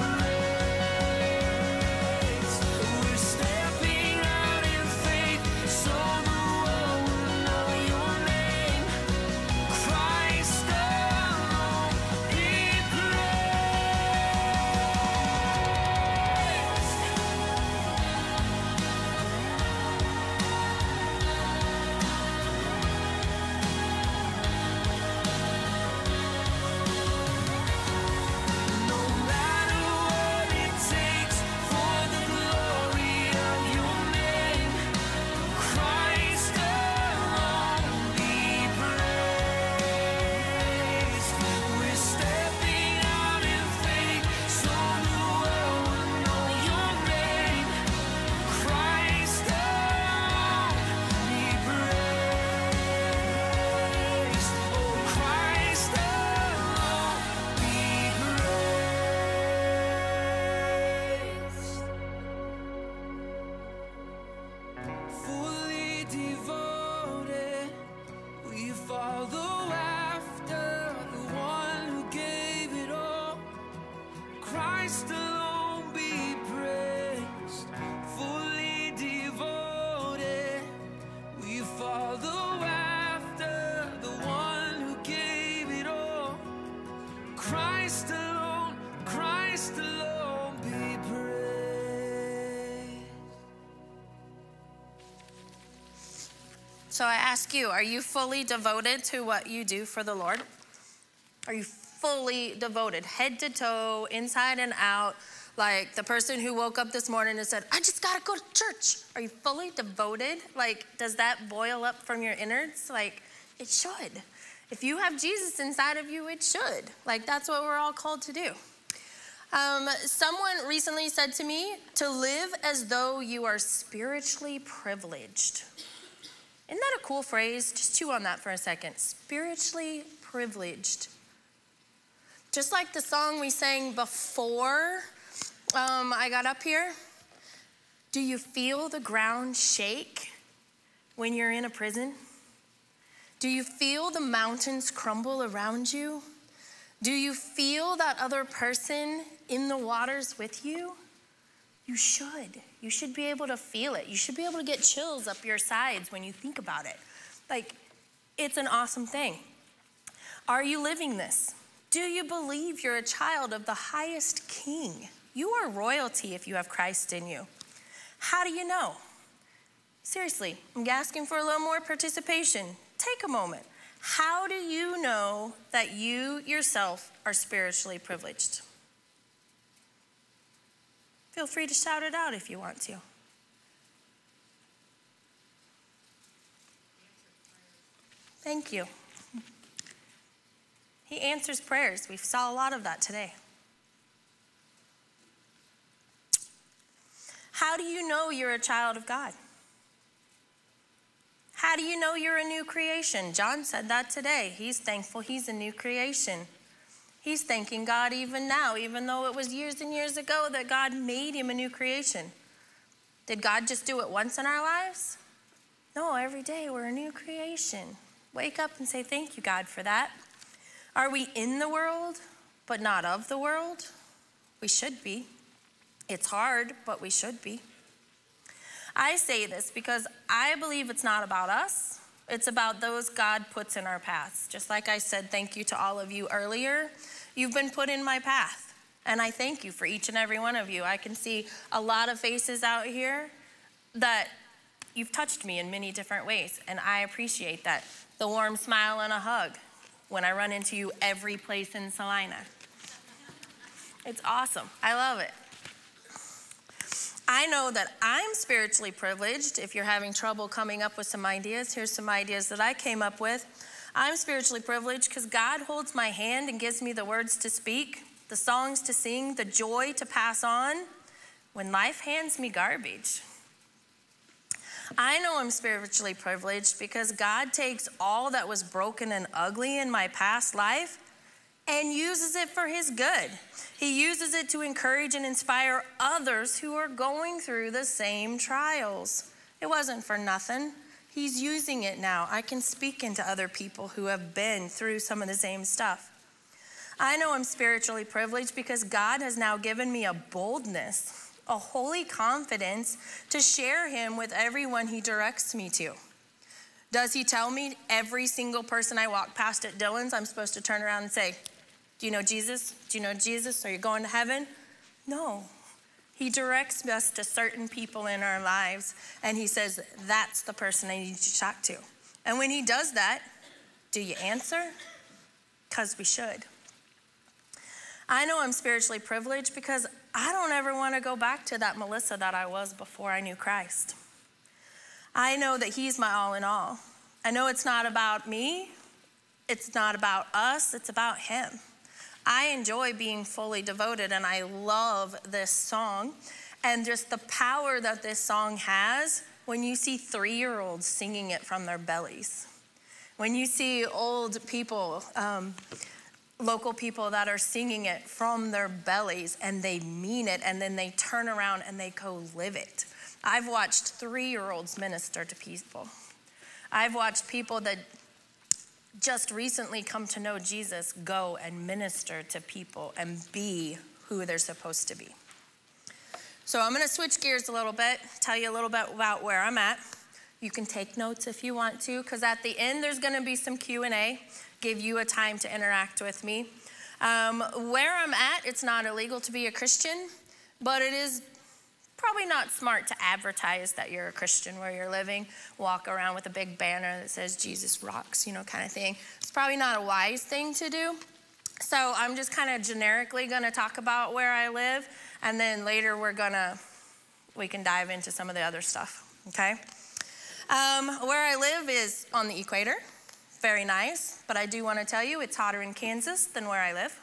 praised. We're stepping out in faith so the world will know your name. Christ alone be No matter what it takes for the glory of your name, Christ alone be praised. We're stepping out in faith so the world will know your name. Christ alone be praised. Oh, Christ alone be praised. Fully devoted, we follow after the one who gave it all. Christ alone be praised. Fully devoted, we follow after the one who gave it all. Christ alone be praised. So I ask you, are you fully devoted to what you do for the Lord? Are you fully devoted, head to toe, inside and out, like the person who woke up this morning and said, I just gotta go to church? Are you fully devoted? Like, does that boil up from your innards? Like, it should. If you have Jesus inside of you, it should. Like, that's what we're all called to do. Someone recently said to me, to live as though you are spiritually privileged. Isn't that a cool phrase? Just chew on that for a second. Spiritually privileged. just like the song we sang before I got up here, do you feel the ground shake when you're in a prison? Do you feel the mountains crumble around you? Do you feel that other person in the waters with you? You should. You should be able to feel it. You should be able to get chills up your sides when you think about it. Like, it's an awesome thing. Are you living this? Do you believe you're a child of the highest King? You are royalty if you have Christ in you. How do you know? Seriously, I'm asking for a little more participation. Take a moment. How do you know that you yourself are spiritually privileged? Feel free to shout it out if you want to. Thank you. He answers prayers. We saw a lot of that today. How do you know you're a child of God? How do you know you're a new creation? John said that today. He's thankful he's a new creation. He's thanking God even now, even though it was years and years ago that God made him a new creation. Did God just do it once in our lives? No, every day we're a new creation. Wake up and say, thank you, God, for that. Are we in the world, but not of the world? We should be. It's hard, but we should be. I say this because I believe it's not about us. It's about those God puts in our paths. Just like I said, thank you to all of you earlier. You've been put in my path, and I thank you for each and every one of you. I can see a lot of faces out here that you've touched me in many different ways, and I appreciate that. The warm smile and a hug when I run into you every place in Salina. It's awesome. I love it. I know that I'm spiritually privileged. If you're having trouble coming up with some ideas, here's some ideas that I came up with. I'm spiritually privileged because God holds my hand and gives me the words to speak, the songs to sing, the joy to pass on when life hands me garbage. I know I'm spiritually privileged because God takes all that was broken and ugly in my past life and uses it for his good. He uses it to encourage and inspire others who are going through the same trials. It wasn't for nothing. He's using it now. I can speak into other people who have been through some of the same stuff. I know I'm spiritually privileged because God has now given me a boldness, a holy confidence to share him with everyone he directs me to. Does he tell me every single person I walk past at Dillon's, I'm supposed to turn around and say, do you know Jesus? Do you know Jesus? Are you going to heaven? No. He directs us to certain people in our lives, and he says, that's the person I need to talk to. And when he does that, do you answer? Because we should. I know I'm spiritually privileged because I don't ever want to go back to that Melissa that I was before I knew Christ. I know that he's my all in all. I know it's not about me. It's not about us. It's about him. I enjoy being fully devoted, and I love this song and just the power that this song has when you see 3-year-olds singing it from their bellies. When you see old people, local people that are singing it from their bellies and they mean it, and then they turn around and they go live it. I've watched 3-year-olds minister to people. I've watched people that just recently come to know Jesus go and minister to people and be who they're supposed to be. So I'm going to switch gears a little bit, tell you a little bit about where I'm at. You can take notes if you want to, because at the end there's going to be some Q&A, give you a time to interact with me. Where I'm at, it's not illegal to be a Christian, but it is probably not smart to advertise that you're a Christian where you're living, walk around with a big banner that says Jesus rocks, kind of thing. It's probably not a wise thing to do. So I'm just kind of generically going to talk about where I live, and then later we can dive into some of the other stuff, okay? Where I live is on the equator. Very nice, but I do want to tell you it's hotter in Kansas than where I live.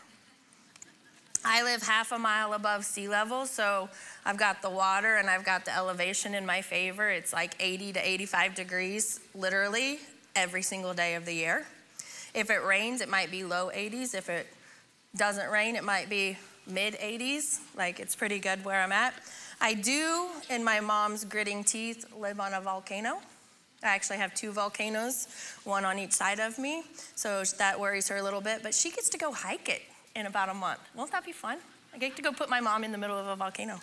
I live half a mile above sea level, so I've got the water and I've got the elevation in my favor. It's like 80 to 85 degrees, literally, every single day of the year. If it rains, it might be low 80s. If it doesn't rain, it might be mid-80s. Like, it's pretty good where I'm at. I do, in my mom's gritting teeth, live on a volcano. I actually have 2 volcanoes, one on each side of me, so that worries her a little bit, but she gets to go hike it in about a month. Won't that be fun? I get to go put my mom in the middle of a volcano.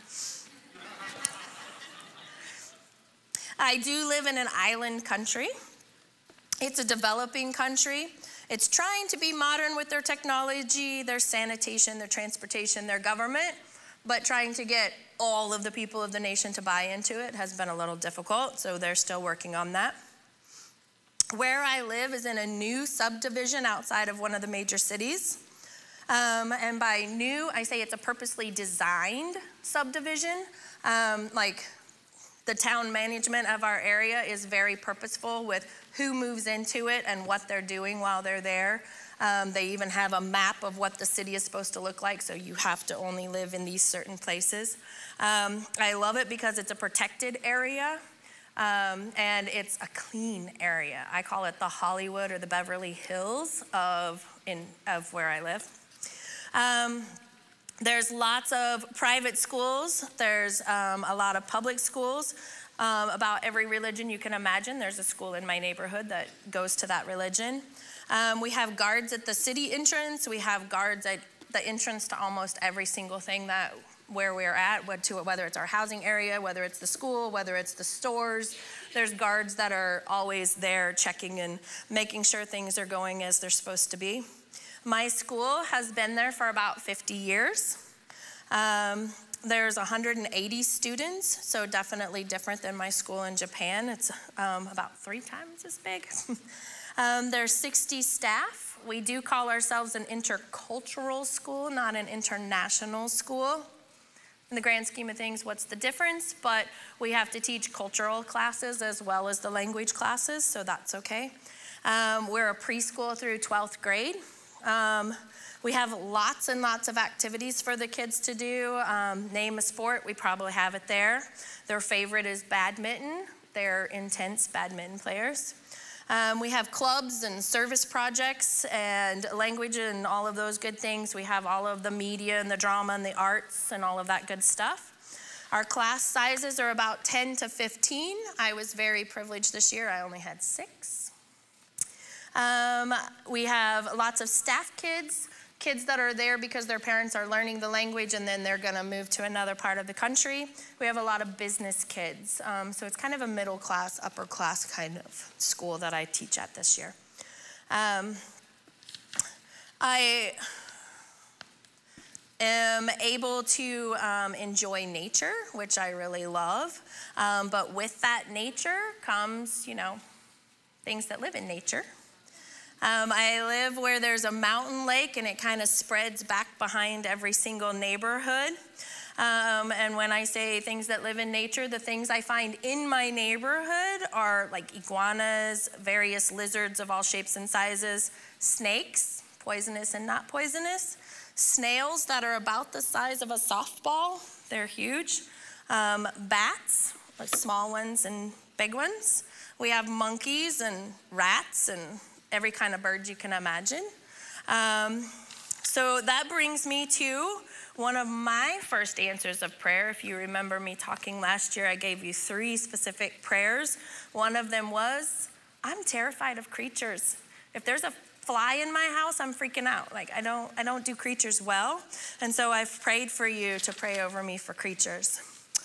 I do live in an island country. It's a developing country. It's trying to be modern with their technology, their sanitation, their transportation, their government, but trying to get all of the people of the nation to buy into it has been a little difficult, so they're still working on that. Where I live is in a new subdivision outside of one of the major cities. And by new, I say it's a purposely designed subdivision. Like, the town management of our area is very purposeful with who moves into it and what they're doing while they're there. They even have a map of what the city is supposed to look like, so you have to only live in these certain places. I love it because it's a protected area, and it's a clean area. I call it the Hollywood or the Beverly Hills of where I live. There's lots of private schools. There's a lot of public schools. About every religion you can imagine, there's a school in my neighborhood that goes to that religion. We have guards at the city entrance. We have guards at the entrance to almost every single thing where we're at, whether it's our housing area, whether it's the school, whether it's the stores. There's guards that are always there checking and making sure things are going as they're supposed to be. My school has been there for about 50 years. There's 180 students, so definitely different than my school in Japan. It's about 3 times as big. There's 60 staff. We do call ourselves an intercultural school, not an international school. In the grand scheme of things, what's the difference? But we have to teach cultural classes as well as the language classes, so that's okay. We're a preschool through 12th grade. We have lots and lots of activities for the kids to do. Name a sport, we probably have it there. Their favorite is badminton. They're intense badminton players. We have clubs and service projects and language and all of those good things. We have all of the media and the drama and the arts and all of that good stuff. Our class sizes are about 10 to 15. I was very privileged this year. I only had 6. We have lots of staff kids that are there because their parents are learning the language and then they're going to move to another part of the country. We have a lot of business kids. So it's kind of a middle class, upper class kind of school that I teach at this year. I am able to enjoy nature, which I really love. But with that nature comes, things that live in nature. I live where there's a mountain lake and it kind of spreads back behind every single neighborhood. And when I say things that live in nature, the things I find in my neighborhood are like iguanas, various lizards of all shapes and sizes, snakes, poisonous and not poisonous, snails that are about the size of a softball, they're huge, bats, like small ones and big ones. We have monkeys and rats and every kind of bird you can imagine. So that brings me to one of my first answers of prayer. If you remember me talking last year, I gave you 3 specific prayers. One of them was, I'm terrified of creatures. If there's a fly in my house, I'm freaking out. Like I don't do creatures well. And so I've prayed for you to pray over me for creatures.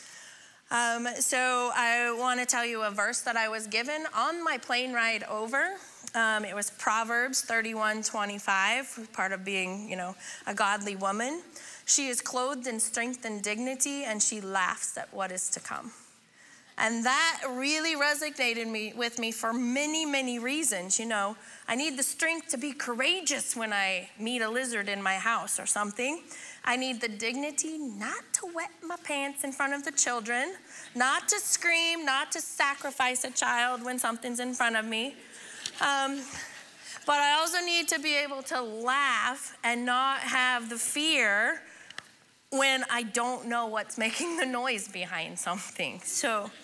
So I want to tell you a verse that I was given on my plane ride over. It was Proverbs 31:25, part of being, a godly woman. She is clothed in strength and dignity, and she laughs at what is to come. And that really resonated with me for many, many reasons. I need the strength to be courageous when I meet a lizard in my house or something. I need the dignity not to wet my pants in front of the children, not to scream, not to sacrifice a child when something's in front of me. But I also need to be able to laugh and not have the fear when I don't know what's making the noise behind something. So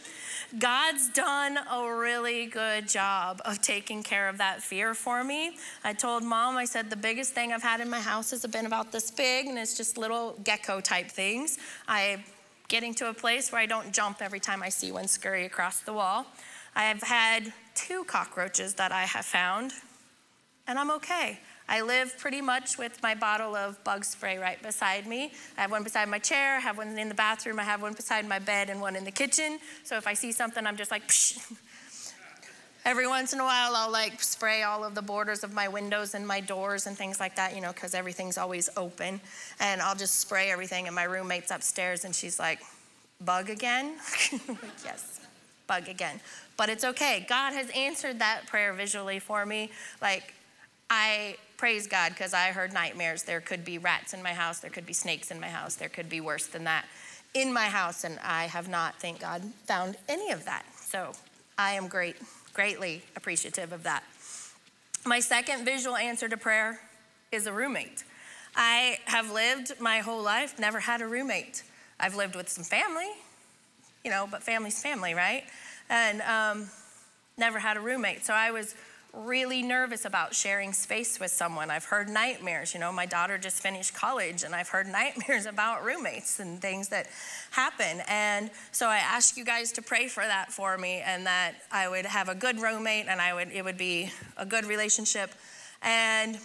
God's done a really good job of taking care of that fear for me. I told Mom, I said, the biggest thing I've had in my house has been about this big, and it's just little gecko type things. I'm getting to a place where I don't jump every time I see one scurry across the wall. I have had 2 cockroaches that I have found, and I'm okay. I live pretty much with my bottle of bug spray right beside me. I have one beside my chair, I have one in the bathroom, I have one beside my bed, and one in the kitchen. So if I see something, I'm just like, psh. Every once in a while, I'll like spray all of the borders of my windows and my doors and things like that, you know, because everything's always open. And I'll just spray everything, and my roommate's upstairs, and she's like, bug again? Like, yes, bug again. But it's okay. God has answered that prayer visually for me. Like, I praise God because I heard nightmares. There could be rats in my house. There could be snakes in my house. There could be worse than that in my house. And I have not, thank God, found any of that. So I am greatly appreciative of that. My second visual answer to prayer is a roommate. I have lived my whole life, never had a roommate. I've lived with some family, you know, but family's family, right? And never had a roommate. So I was really nervous about sharing space with someone. I've heard nightmares. You know, my daughter just finished college, and I've heard nightmares about roommates and things that happen. And so I ask you guys to pray for that for me, and that I would have a good roommate, and it would be a good relationship. And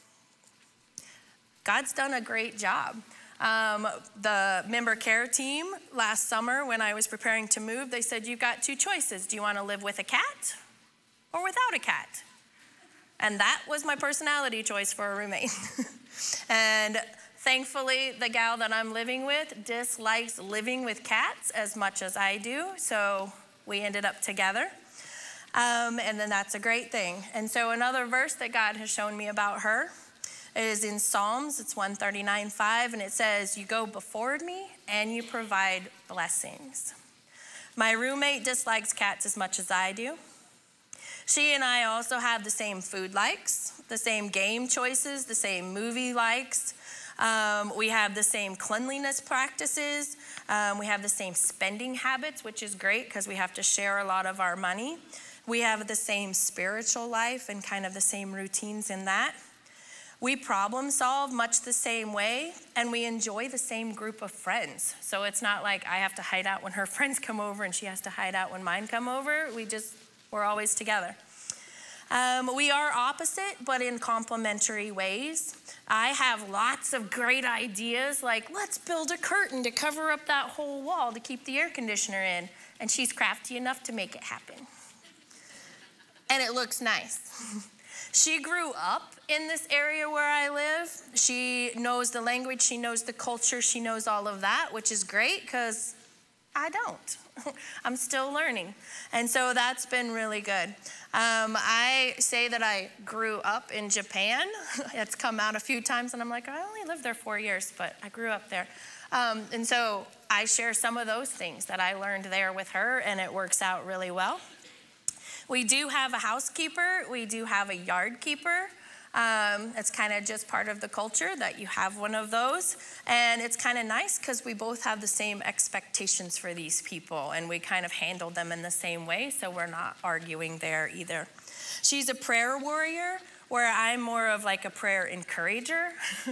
God's done a great job. The member care team last summer, when I was preparing to move, they said, you've got 2 choices. Do you want to live with a cat or without a cat? And that was my personality choice for a roommate. And thankfully, the gal that I'm living with dislikes living with cats as much as I do. So we ended up together. And then that's a great thing. And so another verse that God has shown me about her is in Psalms. It's 139:5, and it says, you go before me and you provide blessings. My roommate dislikes cats as much as I do. She and I also have the same food likes, the same game choices, the same movie likes. We have the same cleanliness practices. We have the same spending habits, which is great because we have to share a lot of our money. We have the same spiritual life and kind of the same routines in that. We problem solve much the same way, and we enjoy the same group of friends. So it's not like I have to hide out when her friends come over and she has to hide out when mine come over. We're always together. We are opposite, but in complementary ways. I have lots of great ideas, like let's build a curtain to cover up that whole wall to keep the air conditioner in. And she's crafty enough to make it happen. And it looks nice. She grew up in this area where I live. She knows the language, she knows the culture, she knows all of that, which is great because I don't. I'm still learning. And so that's been really good. I say that I grew up in Japan. It's come out a few times, and I'm like, I only lived there 4 years, but I grew up there. And so I share some of those things that I learned there with her, and it works out really well. We do have a housekeeper. We do have a yard keeper. It's kind of just part of the culture that you have one of those. And it's kind of nice because we both have the same expectations for these people, and we kind of handle them in the same way, so we're not arguing there either. She's a prayer warrior, where I'm more of like a prayer encourager.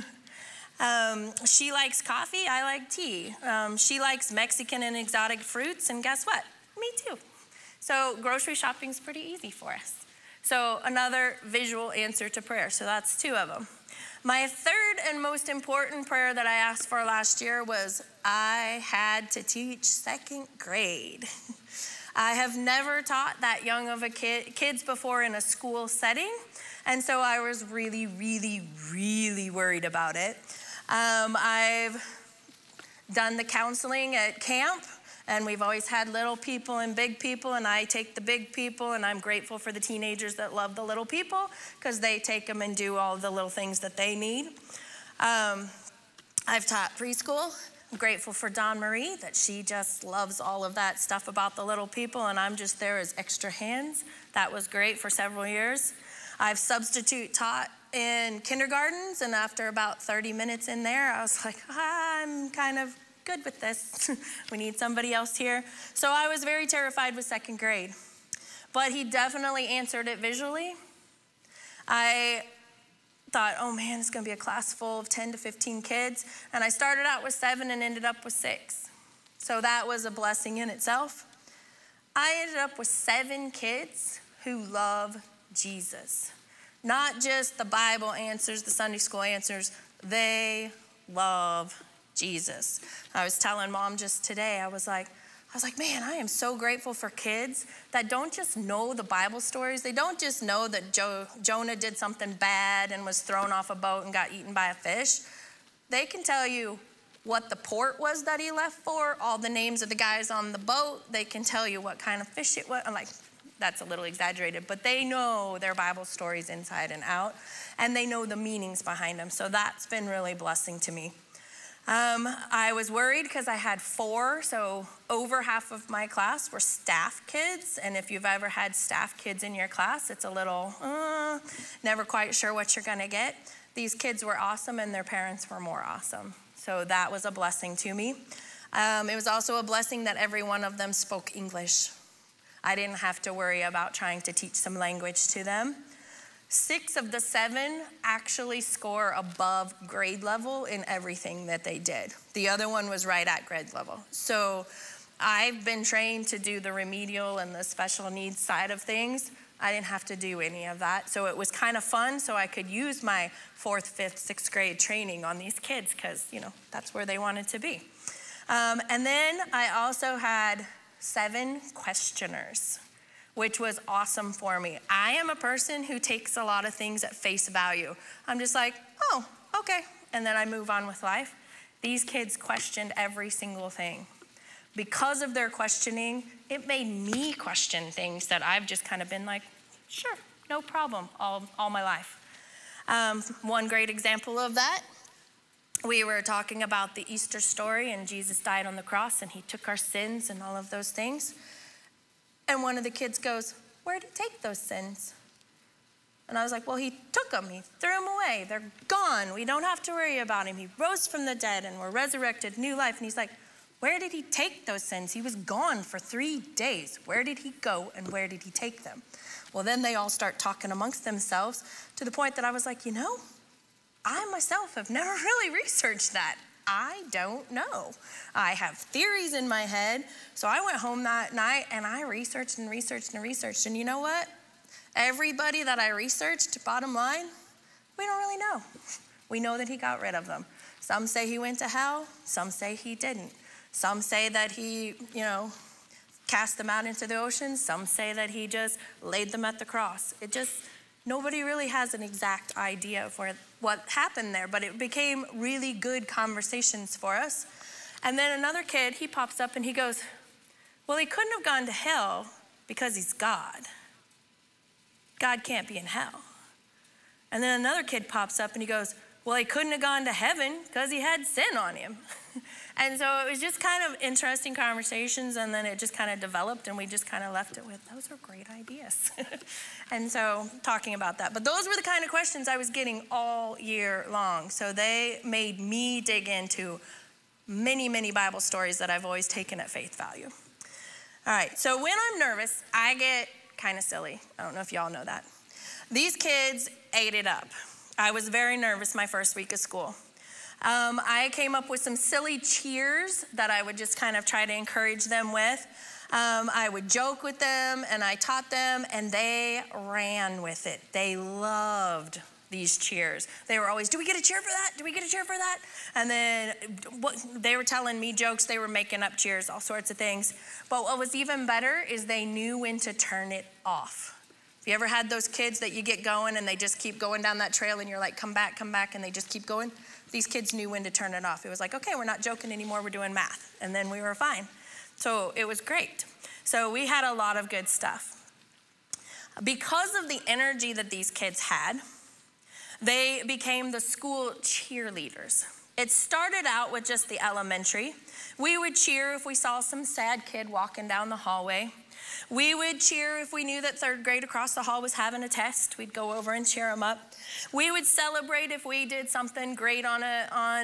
She likes coffee, I like tea. She likes Mexican and exotic fruits, and guess what? Me too. So grocery shopping's pretty easy for us. So another visual answer to prayer. So that's 2 of them. My third and most important prayer that I asked for last year was I had to teach 2nd grade. I have never taught that young of a kids before in a school setting. And so I was really, really, really worried about it. I've done the counseling at camp. And we've always had little people and big people, and I take the big people, and I'm grateful for the teenagers that love the little people because they take them and do all the little things that they need. I've taught preschool. I'm grateful for Dawn Marie that she just loves all of that stuff about the little people, and I'm just there as extra hands. That was great for several years. I've substitute taught in kindergartens, and after about 30 minutes in there, I was like, I'm kind of good with this. We need somebody else here. So I was very terrified with second grade. But he definitely answered it visually. I thought, oh man, it's going to be a class full of 10 to 15 kids. And I started out with 7 and ended up with 6. So that was a blessing in itself. I ended up with 7 kids who love Jesus. Not just the Bible answers, the Sunday school answers. They love Jesus. I was telling Mom just today, I was like, man, I am so grateful for kids that don't just know the Bible stories. They don't just know that Jonah did something bad and was thrown off a boat and got eaten by a fish. They can tell you what the port was that he left for, all the names of the guys on the boat. They can tell you what kind of fish it was. I'm like, that's a little exaggerated, but they know their Bible stories inside and out, and they know the meanings behind them. So that's been really blessing to me. I was worried because I had 4, so over half of my class were staff kids. And if you've ever had staff kids in your class, it's a little, never quite sure what you're gonna get. These kids were awesome and their parents were more awesome. So that was a blessing to me. It was also a blessing that every one of them spoke English. I didn't have to worry about trying to teach some language to them. 6 of the 7 actually score above grade level in everything that they did. The other one was right at grade level. So I've been trained to do the remedial and the special needs side of things. I didn't have to do any of that. So it was kind of fun, so I could use my 4th, 5th, 6th grade training on these kids because, that's where they wanted to be. And then I also had 7 questioners, which was awesome for me. I am a person who takes a lot of things at face value. I'm just like, oh, okay. And then I move on with life. These kids questioned every single thing. Because of their questioning, it made me question things that I've just kind of been like, sure, no problem, all my life. One great example of that, we were talking about the Easter story and Jesus died on the cross and he took our sins and all of those things. And one of the kids goes, where did he take those sins? And I was like, well, he took them. He threw them away. They're gone. We don't have to worry about him. He rose from the dead and we're resurrected, new life. And he's like, where did he take those sins? He was gone for 3 days. Where did he go and where did he take them? Well, then they all start talking amongst themselves to the point that I was like, I myself have never really researched that. I don't know. I have theories in my head. So I went home that night and I researched and researched and researched. And you know what? Everybody that I researched, bottom line, we don't really know. We know that he got rid of them. Some say he went to hell. Some say he didn't. Some say that he, cast them out into the ocean. Some say that he just laid them at the cross. Nobody really has an exact idea of what happened there, but it became really good conversations for us. And then another kid, he pops up and he goes, well, he couldn't have gone to hell because he's God. God can't be in hell. And then another kid pops up and he goes, well, he couldn't have gone to heaven because he had sin on him. And so it was just kind of interesting conversations, and then it just kind of developed, and we just kind of left it with, those are great ideas. And so talking about that. But those were the kind of questions I was getting all year long. So they made me dig into many, many Bible stories that I've always taken at faith value. All right, so when I'm nervous, I get kind of silly. I don't know if y'all know that. These kids ate it up. I was very nervous my first week of school. I came up with some silly cheers that I would just kind of try to encourage them with. I would joke with them and I taught them and they ran with it. They loved these cheers. They were always, do we get a cheer for that? Do we get a cheer for that? And then they were telling me jokes. They were making up cheers, all sorts of things. But what was even better is they knew when to turn it off. Have you ever had those kids that you get going and they just keep going down that trail and you're like, come back, and they just keep going? These kids knew when to turn it off. It was like, okay, we're not joking anymore, we're doing math. And then we were fine. So it was great. So we had a lot of good stuff. Because of the energy that these kids had, they became the school cheerleaders. It started out with just the elementary. We would cheer if we saw some sad kid walking down the hallway. We would cheer if we knew that third grade across the hall was having a test. We'd go over and cheer them up. We would celebrate if we did something great on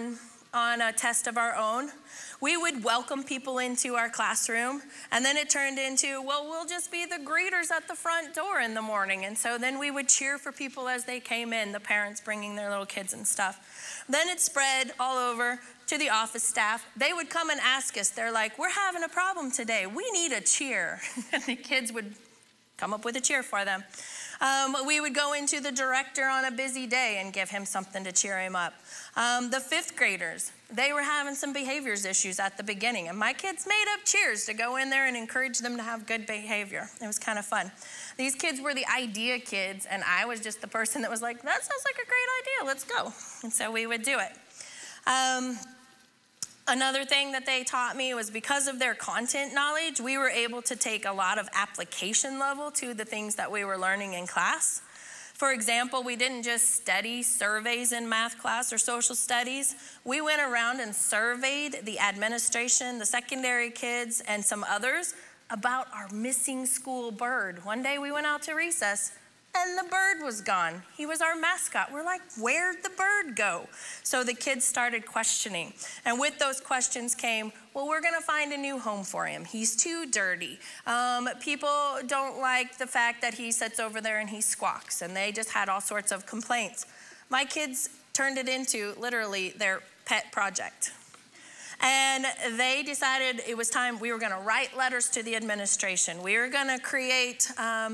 on a test of our own. We would welcome people into our classroom, and then it turned into, well, we'll just be the greeters at the front door in the morning. And so then we would cheer for people as they came in, the parents bringing their little kids and stuff. Then it spread all over to the office staff. They would come and ask us, they're like, we're having a problem today. We need a cheer. And the kids would come up with a cheer for them. We would go into the director on a busy day and give him something to cheer him up. The fifth graders, they were having some behaviors issues at the beginning, and my kids made up cheers to go in there and encourage them to have good behavior. It was kind of fun. These kids were the idea kids, and I was just the person that was like, that sounds like a great idea, let's go. And so we would do it. Another thing that they taught me was because of their content knowledge, we were able to take a lot of application level to the things that we were learning in class. For example, we didn't just study surveys in math class or social studies. We went around and surveyed the administration, the secondary kids, and some others about our missing school bird. One day we went out to recess, and the bird was gone. He was our mascot. We're like, where'd the bird go? So the kids started questioning. And with those questions came, well, we're gonna find a new home for him. He's too dirty. People don't like the fact that he sits over there and he squawks, and they just had all sorts of complaints. My kids turned it into literally their pet project. And they decided it was time, we were gonna write letters to the administration. We were gonna create,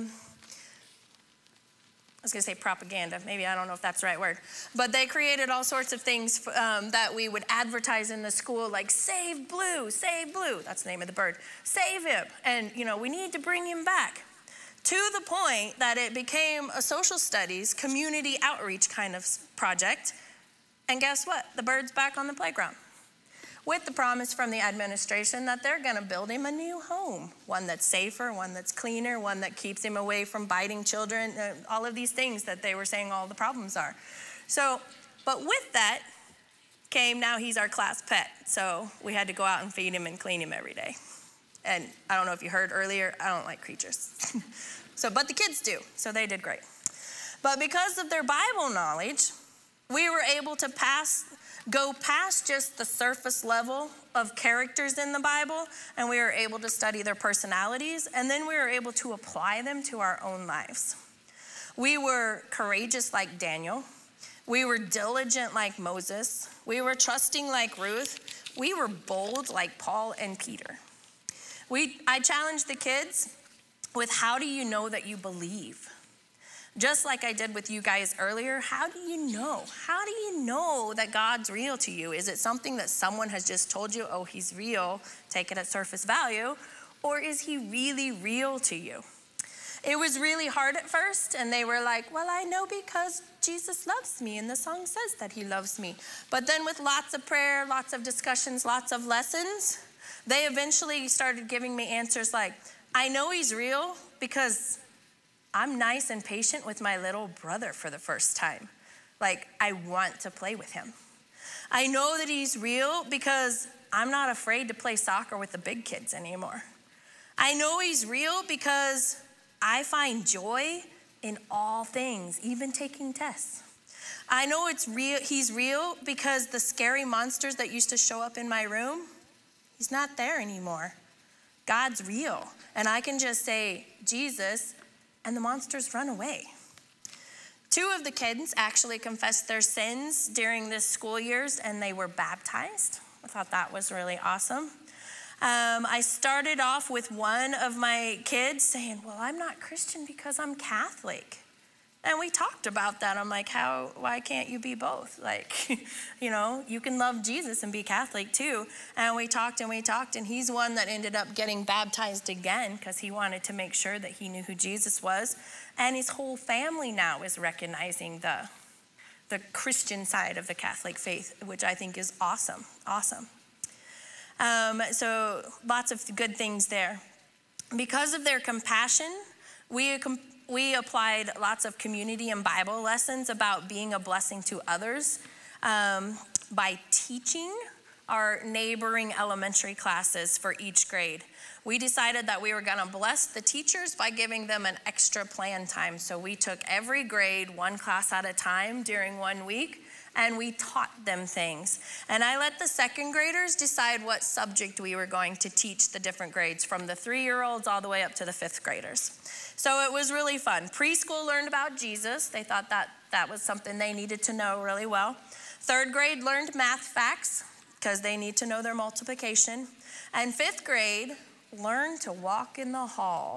I was gonna say propaganda, maybe I don't know if that's the right word. But they created all sorts of things that we would advertise in the school, like save Blue, that's the name of the bird, save him. And we need to bring him back. To the point that it became a social studies, community outreach kind of project. And guess what? The bird's back on the playground, with the promise from the administration that they're gonna build him a new home, one that's safer, one that's cleaner, one that keeps him away from biting children, all of these things that they were saying all the problems are. So, but with that came, now he's our class pet. So we had to go out and feed him and clean him every day. And I don't know if you heard earlier, I don't like creatures. But the kids do, so they did great. But because of their Bible knowledge, we were able to go past just the surface level of characters in the Bible, and we were able to study their personalities, and then we were able to apply them to our own lives. We were courageous like Daniel. We were diligent like Moses. We were trusting like Ruth. We were bold like Paul and Peter. I challenged the kids with, how do you know that you believe? Just like I did with you guys earlier, how do you know? How do you know that God's real to you? Is it something that someone has just told you, oh, he's real, take it at surface value, or is he really real to you? It was really hard at first, and they were like, well, I know because Jesus loves me, and the song says that he loves me. But then with lots of prayer, lots of discussions, lots of lessons, they eventually started giving me answers like, I know he's real because I'm nice and patient with my little brother for the first time. Like, I want to play with him. I know that he's real because I'm not afraid to play soccer with the big kids anymore. I know he's real because I find joy in all things, even taking tests. I know he's real because the scary monsters that used to show up in my room, he's not there anymore. God's real. And I can just say, Jesus, and the monsters run away. 2 of the kids actually confessed their sins during this school years, and they were baptized. I thought that was really awesome. I started off with one of my kids saying, well, I'm not Christian because I'm Catholic. And we talked about that. I'm like, why can't you be both? Like, you can love Jesus and be Catholic too. And we talked, and he's one that ended up getting baptized again because he wanted to make sure that he knew who Jesus was. And his whole family now is recognizing the Christian side of the Catholic faith, which I think is awesome, awesome. So lots of good things there. Because of their compassion, we applied lots of community and Bible lessons about being a blessing to others by teaching our neighboring elementary classes for each grade. We decided that we were gonna bless the teachers by giving them an extra plan time. So we took every grade 1 class at a time during 1 week, and we taught them things. And I let the second graders decide what subject we were going to teach the different grades, from the 3-year-olds all the way up to the 5th graders. So it was really fun. Preschool learned about Jesus. They thought that was something they needed to know really well. 3rd grade learned math facts because they need to know their multiplication. And 5th grade learned to walk in the hall.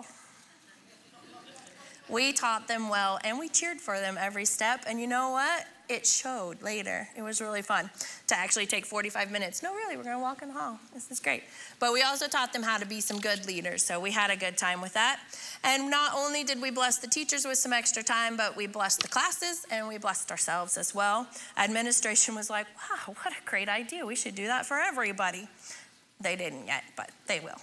We taught them well, and we cheered for them every step. And you know what? It showed later. It was really fun to actually take 45 minutes. No, really, we're going to walk in the hall. This is great. But we also taught them how to be some good leaders, so we had a good time with that. And not only did we bless the teachers with some extra time, but we blessed the classes, and we blessed ourselves as well. Administration was like, wow, what a great idea. We should do that for everybody. They didn't yet, but they will.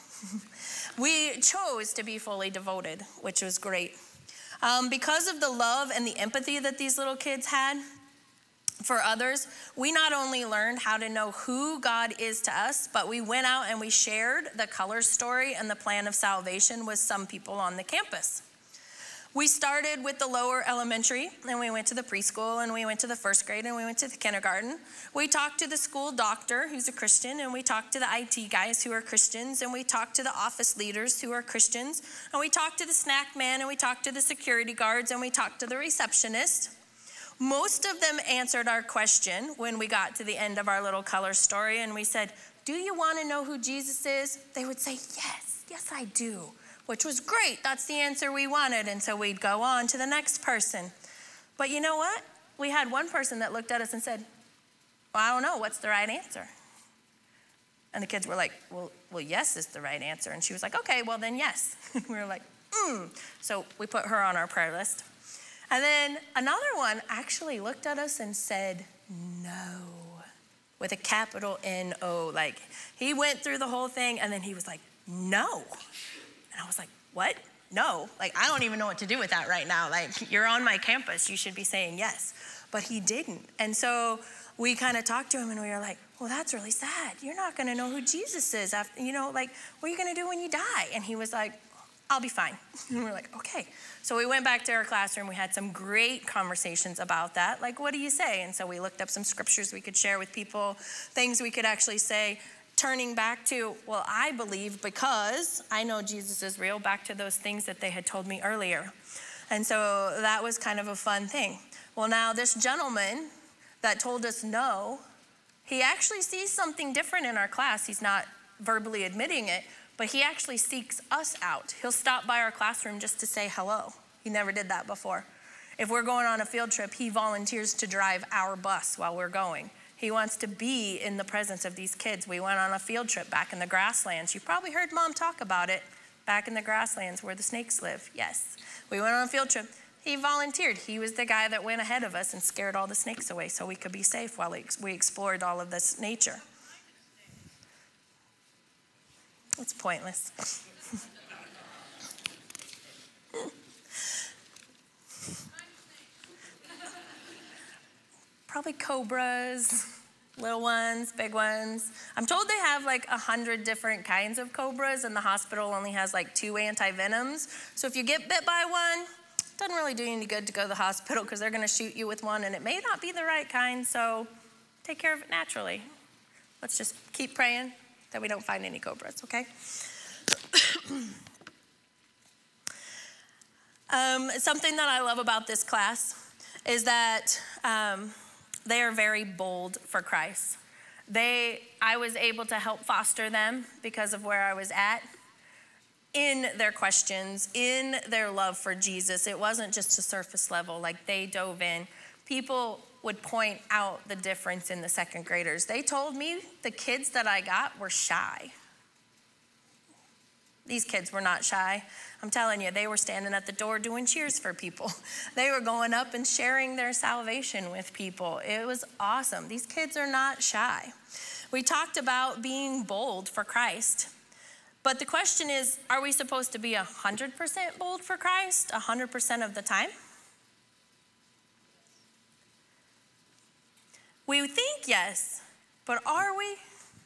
We chose to be fully devoted, which was great. Because of the love and the empathy that these little kids had for others, we not only learned how to know who God is to us, but we went out and we shared the color story and the plan of salvation with some people on the campus. We started with the lower elementary, and we went to the preschool, and we went to the 1st grade, and we went to the kindergarten. We talked to the school doctor, who's a Christian, and we talked to the IT guys who are Christians, and we talked to the office leaders who are Christians, and we talked to the snack man, and we talked to the security guards, and we talked to the receptionist. Most of them answered our question when we got to the end of our little color story, and we said, do you want to know who Jesus is? They would say, yes, I do. Which was great. That's the answer we wanted. And so we'd go on to the next person. But you know what? We had one person that looked at us and said, well, I don't know. What's the right answer? And the kids were like, well, yes is the right answer. And she was like, okay, well then yes. We were like, So we put her on our prayer list. And then another one actually looked at us and said, no, with a capital N-O. Like, he went through the whole thing, and then he was like, no. And I was like, what? No. Like, I don't even know what to do with that right now. Like, you're on my campus. You should be saying yes. But he didn't. And so we kind of talked to him, and we were like, well, that's really sad. You're not going to know who Jesus is. After, like, what are you going to do when you die? And he was like, I'll be fine. And we're like, okay. So we went back to our classroom. We had some great conversations about that. Like, what do you say? And so we looked up some scriptures we could share with people, things we could actually say. Turning back to, well, I believe because I know Jesus is real, back to those things that they had told me earlier. And so that was kind of a fun thing. Well, now this gentleman that told us no, he actually sees something different in our class. He's not verbally admitting it, but he actually seeks us out. He'll stop by our classroom just to say hello. He never did that before. If we're going on a field trip, he volunteers to drive our bus while we're going. He wants to be in the presence of these kids. We went on a field trip back in the grasslands. You probably heard Mom talk about it, back in the grasslands where the snakes live. Yes, we went on a field trip. He volunteered. He was the guy that went ahead of us and scared all the snakes away so we could be safe while we explored all of this nature. It's pointless. Probably cobras, little ones, big ones. I'm told they have like 100 different kinds of cobras, and the hospital only has like 2 anti-venoms. So if you get bit by one, it doesn't really do you any good to go to the hospital because they're going to shoot you with one, and it may not be the right kind, so take care of it naturally. Let's just keep praying that we don't find any cobras, okay? Something that I love about this class is that they are very bold for Christ. I was able to help foster them because of where I was at in their questions, in their love for Jesus. It wasn't just a surface level, like they dove in. People would point out the difference in the 2nd graders. They told me the kids that I got were shy. These kids were not shy. I'm telling you, they were standing at the door doing cheers for people. They were going up and sharing their salvation with people. It was awesome. These kids are not shy. We talked about being bold for Christ. But the question is, are we supposed to be 100% bold for Christ 100% of the time? We think yes, but are we?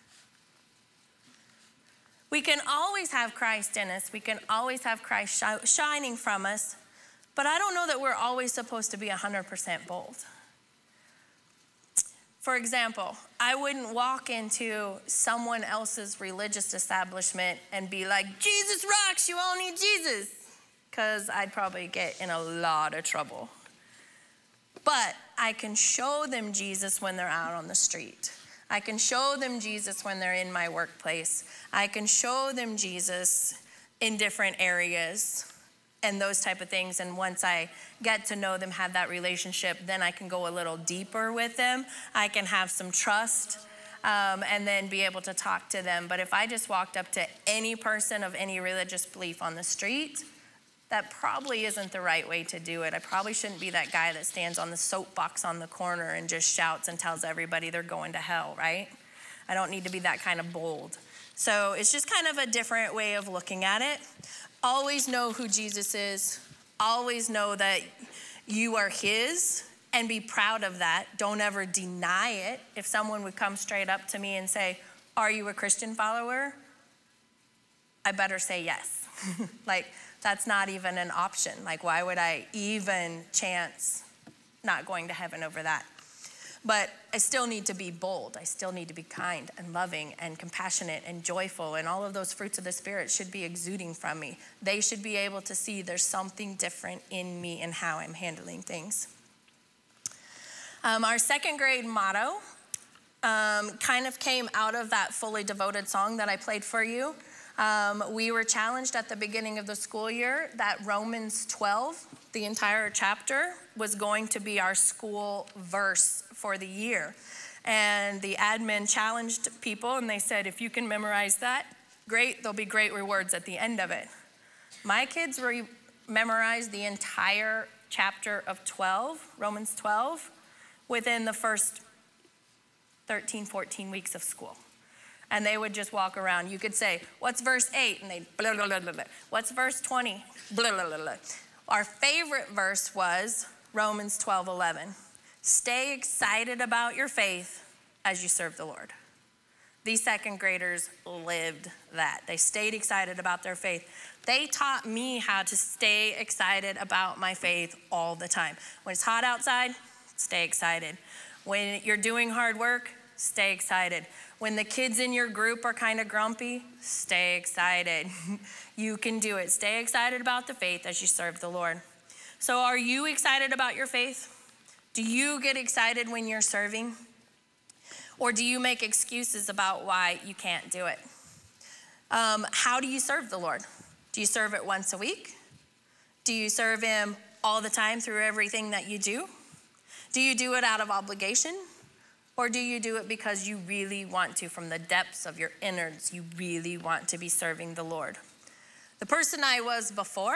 We can always have Christ in us. We can always have Christ shining from us. But I don't know that we're always supposed to be 100% bold. For example, I wouldn't walk into someone else's religious establishment and be like, Jesus rocks, you all need Jesus, because I'd probably get in a lot of trouble. But I can show them Jesus when they're out on the street. I can show them Jesus when they're in my workplace. I can show them Jesus in different areas and those type of things. And once I get to know them, have that relationship, then I can go a little deeper with them. I can have some trust and then be able to talk to them. But if I just walked up to any person of any religious belief on the street, that probably isn't the right way to do it. I probably shouldn't be that guy that stands on the soapbox on the corner and just shouts and tells everybody they're going to hell, right? I don't need to be that kind of bold. So it's just kind of a different way of looking at it. Always know who Jesus is. Always know that you are his and be proud of that. Don't ever deny it. If someone would come straight up to me and say, are you a Christian follower? I better say yes. Like, that's not even an option. Like, why would I even chance not going to heaven over that? But I still need to be bold. I still need to be kind and loving and compassionate and joyful. And all of those fruits of the Spirit should be exuding from me. They should be able to see there's something different in me and how I'm handling things. Our second grade motto kind of came out of that Fully Devoted song that I played for you. We were challenged at the beginning of the school year that Romans 12, the entire chapter, was going to be our school verse for the year. And the admin challenged people and they said, if you can memorize that, great, there'll be great rewards at the end of it. My kids memorized the entire chapter of 12, Romans 12, within the first 13, 14 weeks of school. And they would just walk around. You could say, what's verse 8? And they'd blah, blah, blah, blah, blah. What's verse 20? Blah, blah, blah, blah. Our favorite verse was Romans 12:11. Stay excited about your faith as you serve the Lord. These second graders lived that. They stayed excited about their faith. They taught me how to stay excited about my faith all the time. When it's hot outside, stay excited. When you're doing hard work, stay excited. When the kids in your group are kind of grumpy, stay excited. You can do it. Stay excited about the faith as you serve the Lord. So are you excited about your faith? Do you get excited when you're serving? Or do you make excuses about why you can't do it? How do you serve the Lord? Do you serve it once a week? Do you serve him all the time through everything that you do? Do you do it out of obligation? Or do you do it because you really want to, from the depths of your innards, you really want to be serving the Lord? The person I was before,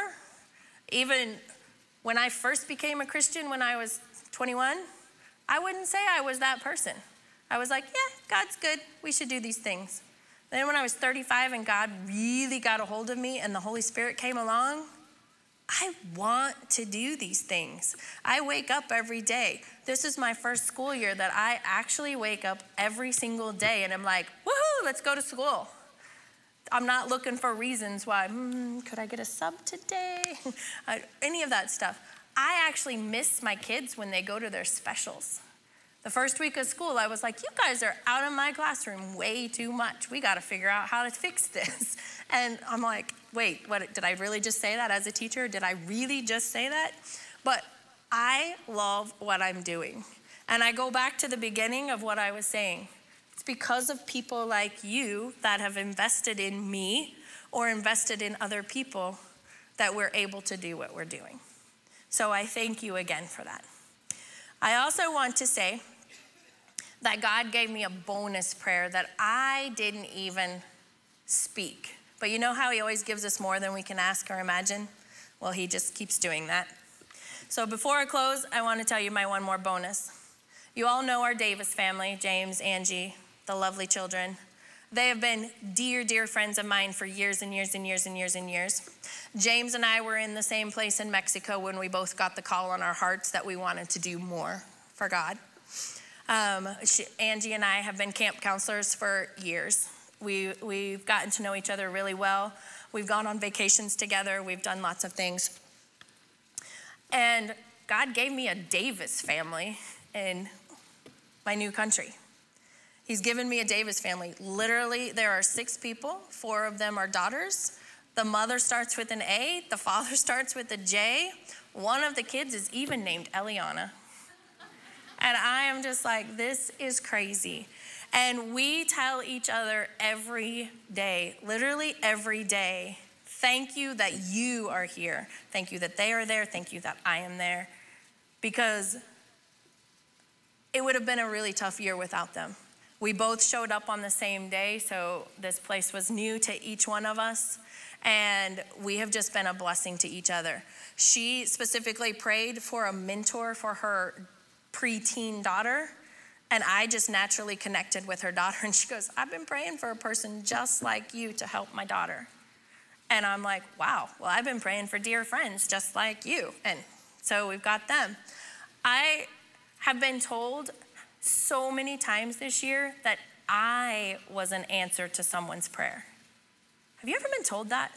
even when I first became a Christian when I was 21, I wouldn't say I was that person. I was like, yeah, God's good. We should do these things. Then when I was 35 and God really got a hold of me and the Holy Spirit came along, I want to do these things. I wake up every day. This is my first school year that I actually wake up every single day and I'm like, woohoo, let's go to school. I'm not looking for reasons why, could I get a sub today? Any of that stuff. I actually miss my kids when they go to their specials. The first week of school, I was like, you guys are out of my classroom way too much. We got to figure out how to fix this. And I'm like, wait, what, did I really just say that as a teacher? Did I really just say that? But I love what I'm doing. And I go back to the beginning of what I was saying. It's because of people like you that have invested in me or invested in other people that we're able to do what we're doing. So I thank you again for that. I also want to say that God gave me a bonus prayer that I didn't even speak. But you know how he always gives us more than we can ask or imagine? Well, he just keeps doing that. So before I close, I want to tell you my one more bonus. You all know our Davis family, James, Angie, the lovely children. They have been dear, dear friends of mine for years and years and years and years and years. James and I were in the same place in Mexico when we both got the call on our hearts that we wanted to do more for God. Angie and I have been camp counselors for years. We've gotten to know each other really well. We've gone on vacations together. We've done lots of things. And God gave me a Davis family. And my new country. He's given me a Davis family. Literally, there are 6 people. 4 of them are daughters. The mother starts with an A. The father starts with a J. One of the kids is even named Eliana. And I am just like, this is crazy. And we tell each other every day, literally every day, thank you that you are here. Thank you that they are there. Thank you that I am there. Because it would have been a really tough year without them. We both showed up on the same day, so this place was new to each one of us. And we have just been a blessing to each other. She specifically prayed for a mentor for her preteen daughter. And I just naturally connected with her daughter. And she goes, I've been praying for a person just like you to help my daughter. And I'm like, wow, well, I've been praying for dear friends just like you. And so we've got them. I have been told so many times this year that I was an answer to someone's prayer. Have you ever been told that?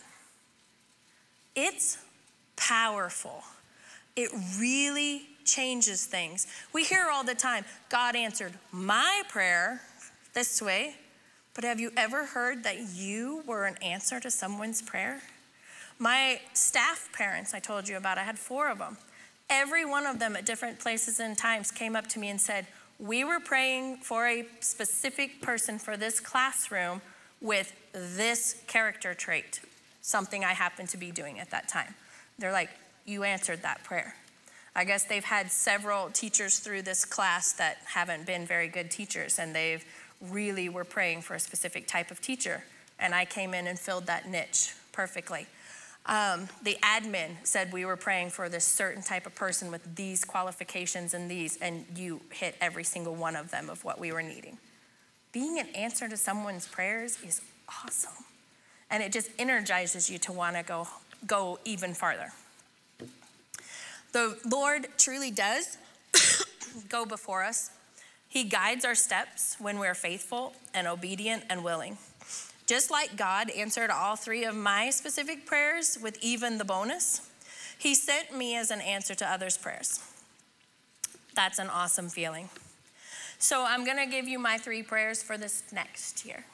It's powerful. It really changes things. We hear all the time, God answered my prayer this way, but have you ever heard that you were an answer to someone's prayer? My staff parents I told you about, I had 4 of them. Every one of them at different places and times came up to me and said, we were praying for a specific person for this classroom with this character trait, something I happened to be doing at that time. They're like, you answered that prayer. I guess they've had several teachers through this class that haven't been very good teachers, and they've really were praying for a specific type of teacher. And I came in and filled that niche perfectly. The admin said we were praying for this certain type of person with these qualifications and these, and you hit every single one of them of what we were needing. Being an answer to someone's prayers is awesome. And it just energizes you to want to go even farther. The Lord truly does go before us. He guides our steps when we're faithful and obedient and willing. Just like God answered all 3 of my specific prayers with even the bonus, he sent me as an answer to others' prayers. That's an awesome feeling. So I'm going to give you my 3 prayers for this next year.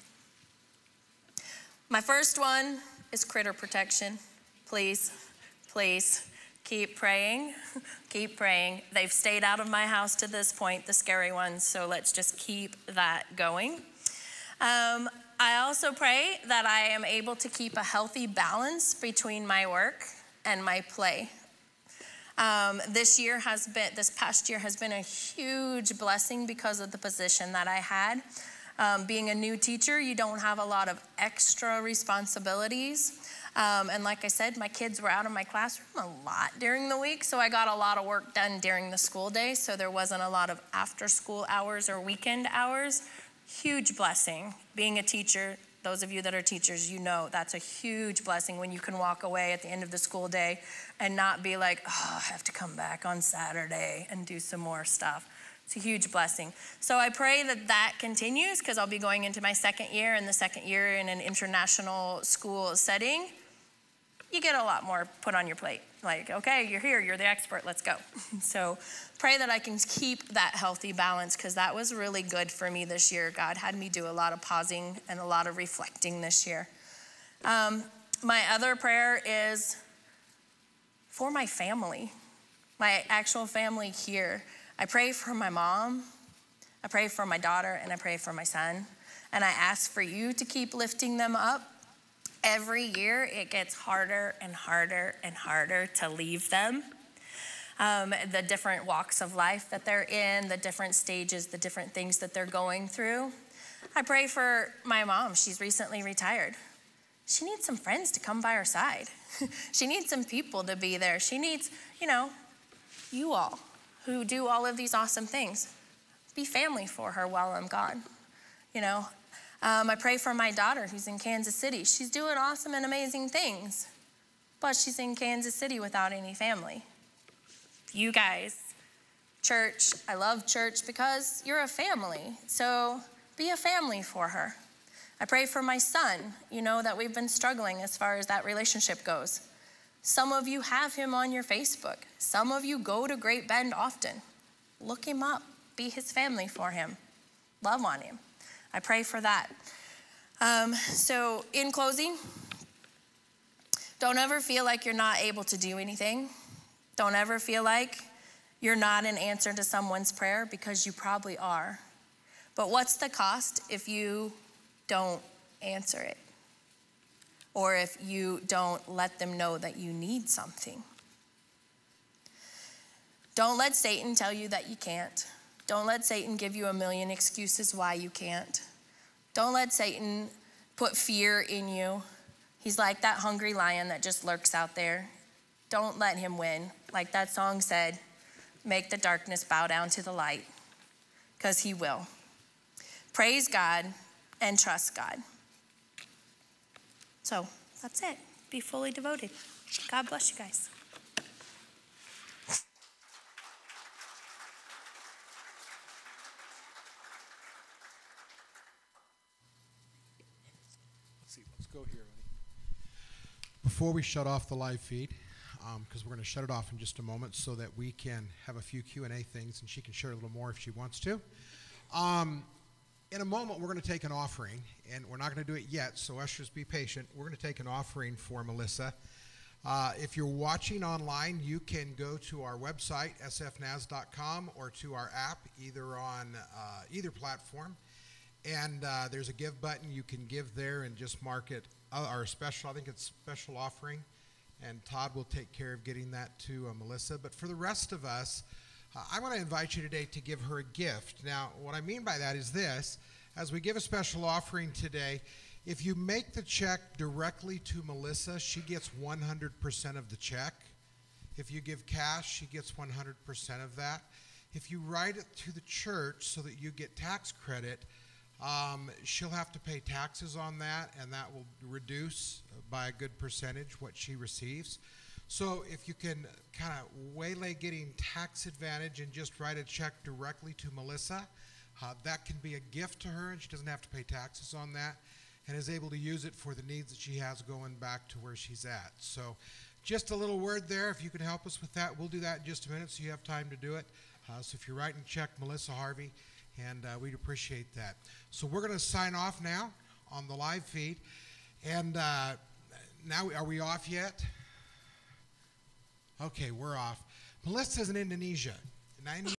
My first one is critter protection. Please, please keep praying. Keep praying. They've stayed out of my house to this point, the scary ones, so let's just keep that going. I also pray that I am able to keep a healthy balance between my work and my play. This past year has been a huge blessing because of the position that I had. Being a new teacher, you don't have a lot of extra responsibilities. And like I said, my kids were out of my classroom a lot during the week, so I got a lot of work done during the school day, so there wasn't a lot of after school hours or weekend hours. Huge blessing. Being a teacher, those of you that are teachers, you know that's a huge blessing when you can walk away at the end of the school day and not be like, oh, I have to come back on Saturday and do some more stuff. It's a huge blessing. So I pray that that continues because I'll be going into my 2nd year, and the 2nd year in an international school setting, you get a lot more put on your plate. Like, okay, you're here, you're the expert, let's go. So pray that I can keep that healthy balance because that was really good for me this year. God had me do a lot of pausing and a lot of reflecting this year. My other prayer is for my family, my actual family here. I pray for my mom, I pray for my daughter, and I pray for my son. And I ask for you to keep lifting them up. Every year, it gets harder and harder and harder to leave them. The different walks of life that they're in, the different stages, the different things that they're going through. I pray for my mom. She's recently retired. She needs some friends to come by her side. She needs some people to be there. She needs, you all who do all of these awesome things. Be family for her while I'm gone, I pray for my daughter who's in Kansas City. She's doing awesome and amazing things, but she's in Kansas City without any family. You guys, church, I love church because you're a family, so be a family for her. I pray for my son, that we've been struggling as far as that relationship goes. Some of you have him on your Facebook. Some of you go to Great Bend often. Look him up. Be his family for him. Love on him. I pray for that. So in closing, don't ever feel like you're not able to do anything. Don't ever feel like you're not an answer to someone's prayer, because you probably are. But what's the cost if you don't answer it? Or if you don't let them know that you need something? Don't let Satan tell you that you can't. Don't let Satan give you a million excuses why you can't. Don't let Satan put fear in you. He's like that hungry lion that just lurks out there. Don't let him win. Like that song said, make the darkness bow down to the light, because he will. Praise God and trust God. So that's it. Be fully devoted. God bless you guys. Let's go here. Before we shut off the live feed, because we're going to shut it off in just a moment so that we can have a few Q&A things and she can share a little more if she wants to. In a moment, we're going to take an offering, and we're not going to do it yet, so ushers, be patient. We're going to take an offering for Melissa. If you're watching online, you can go to our website, sfnaz.com, or to our app, either on either platform. And there's a give button. You can give there and just mark it our special. I think it's special offering. And Todd will take care of getting that to Melissa. But for the rest of us, I want to invite you today to give her a gift. Now, what I mean by that is this. As we give a special offering today, if you make the check directly to Melissa, she gets 100% of the check. If you give cash, she gets 100% of that. If you write it to the church so that you get tax credit, she'll have to pay taxes on that, and that will reduce by a good percentage what she receives. So if you can kind of waylay getting tax advantage and just write a check directly to Melissa, that can be a gift to her, and she doesn't have to pay taxes on that, and is able to use it for the needs that she has going back to where she's at. So just a little word there. If you can help us with that, we'll do that in just a minute so you have time to do it. So if you're writing a check, Melissa Harvey, and we'd appreciate that. So we're going to sign off now on the live feed. And now, are we off yet? Okay, we're off. Melissa's in Indonesia.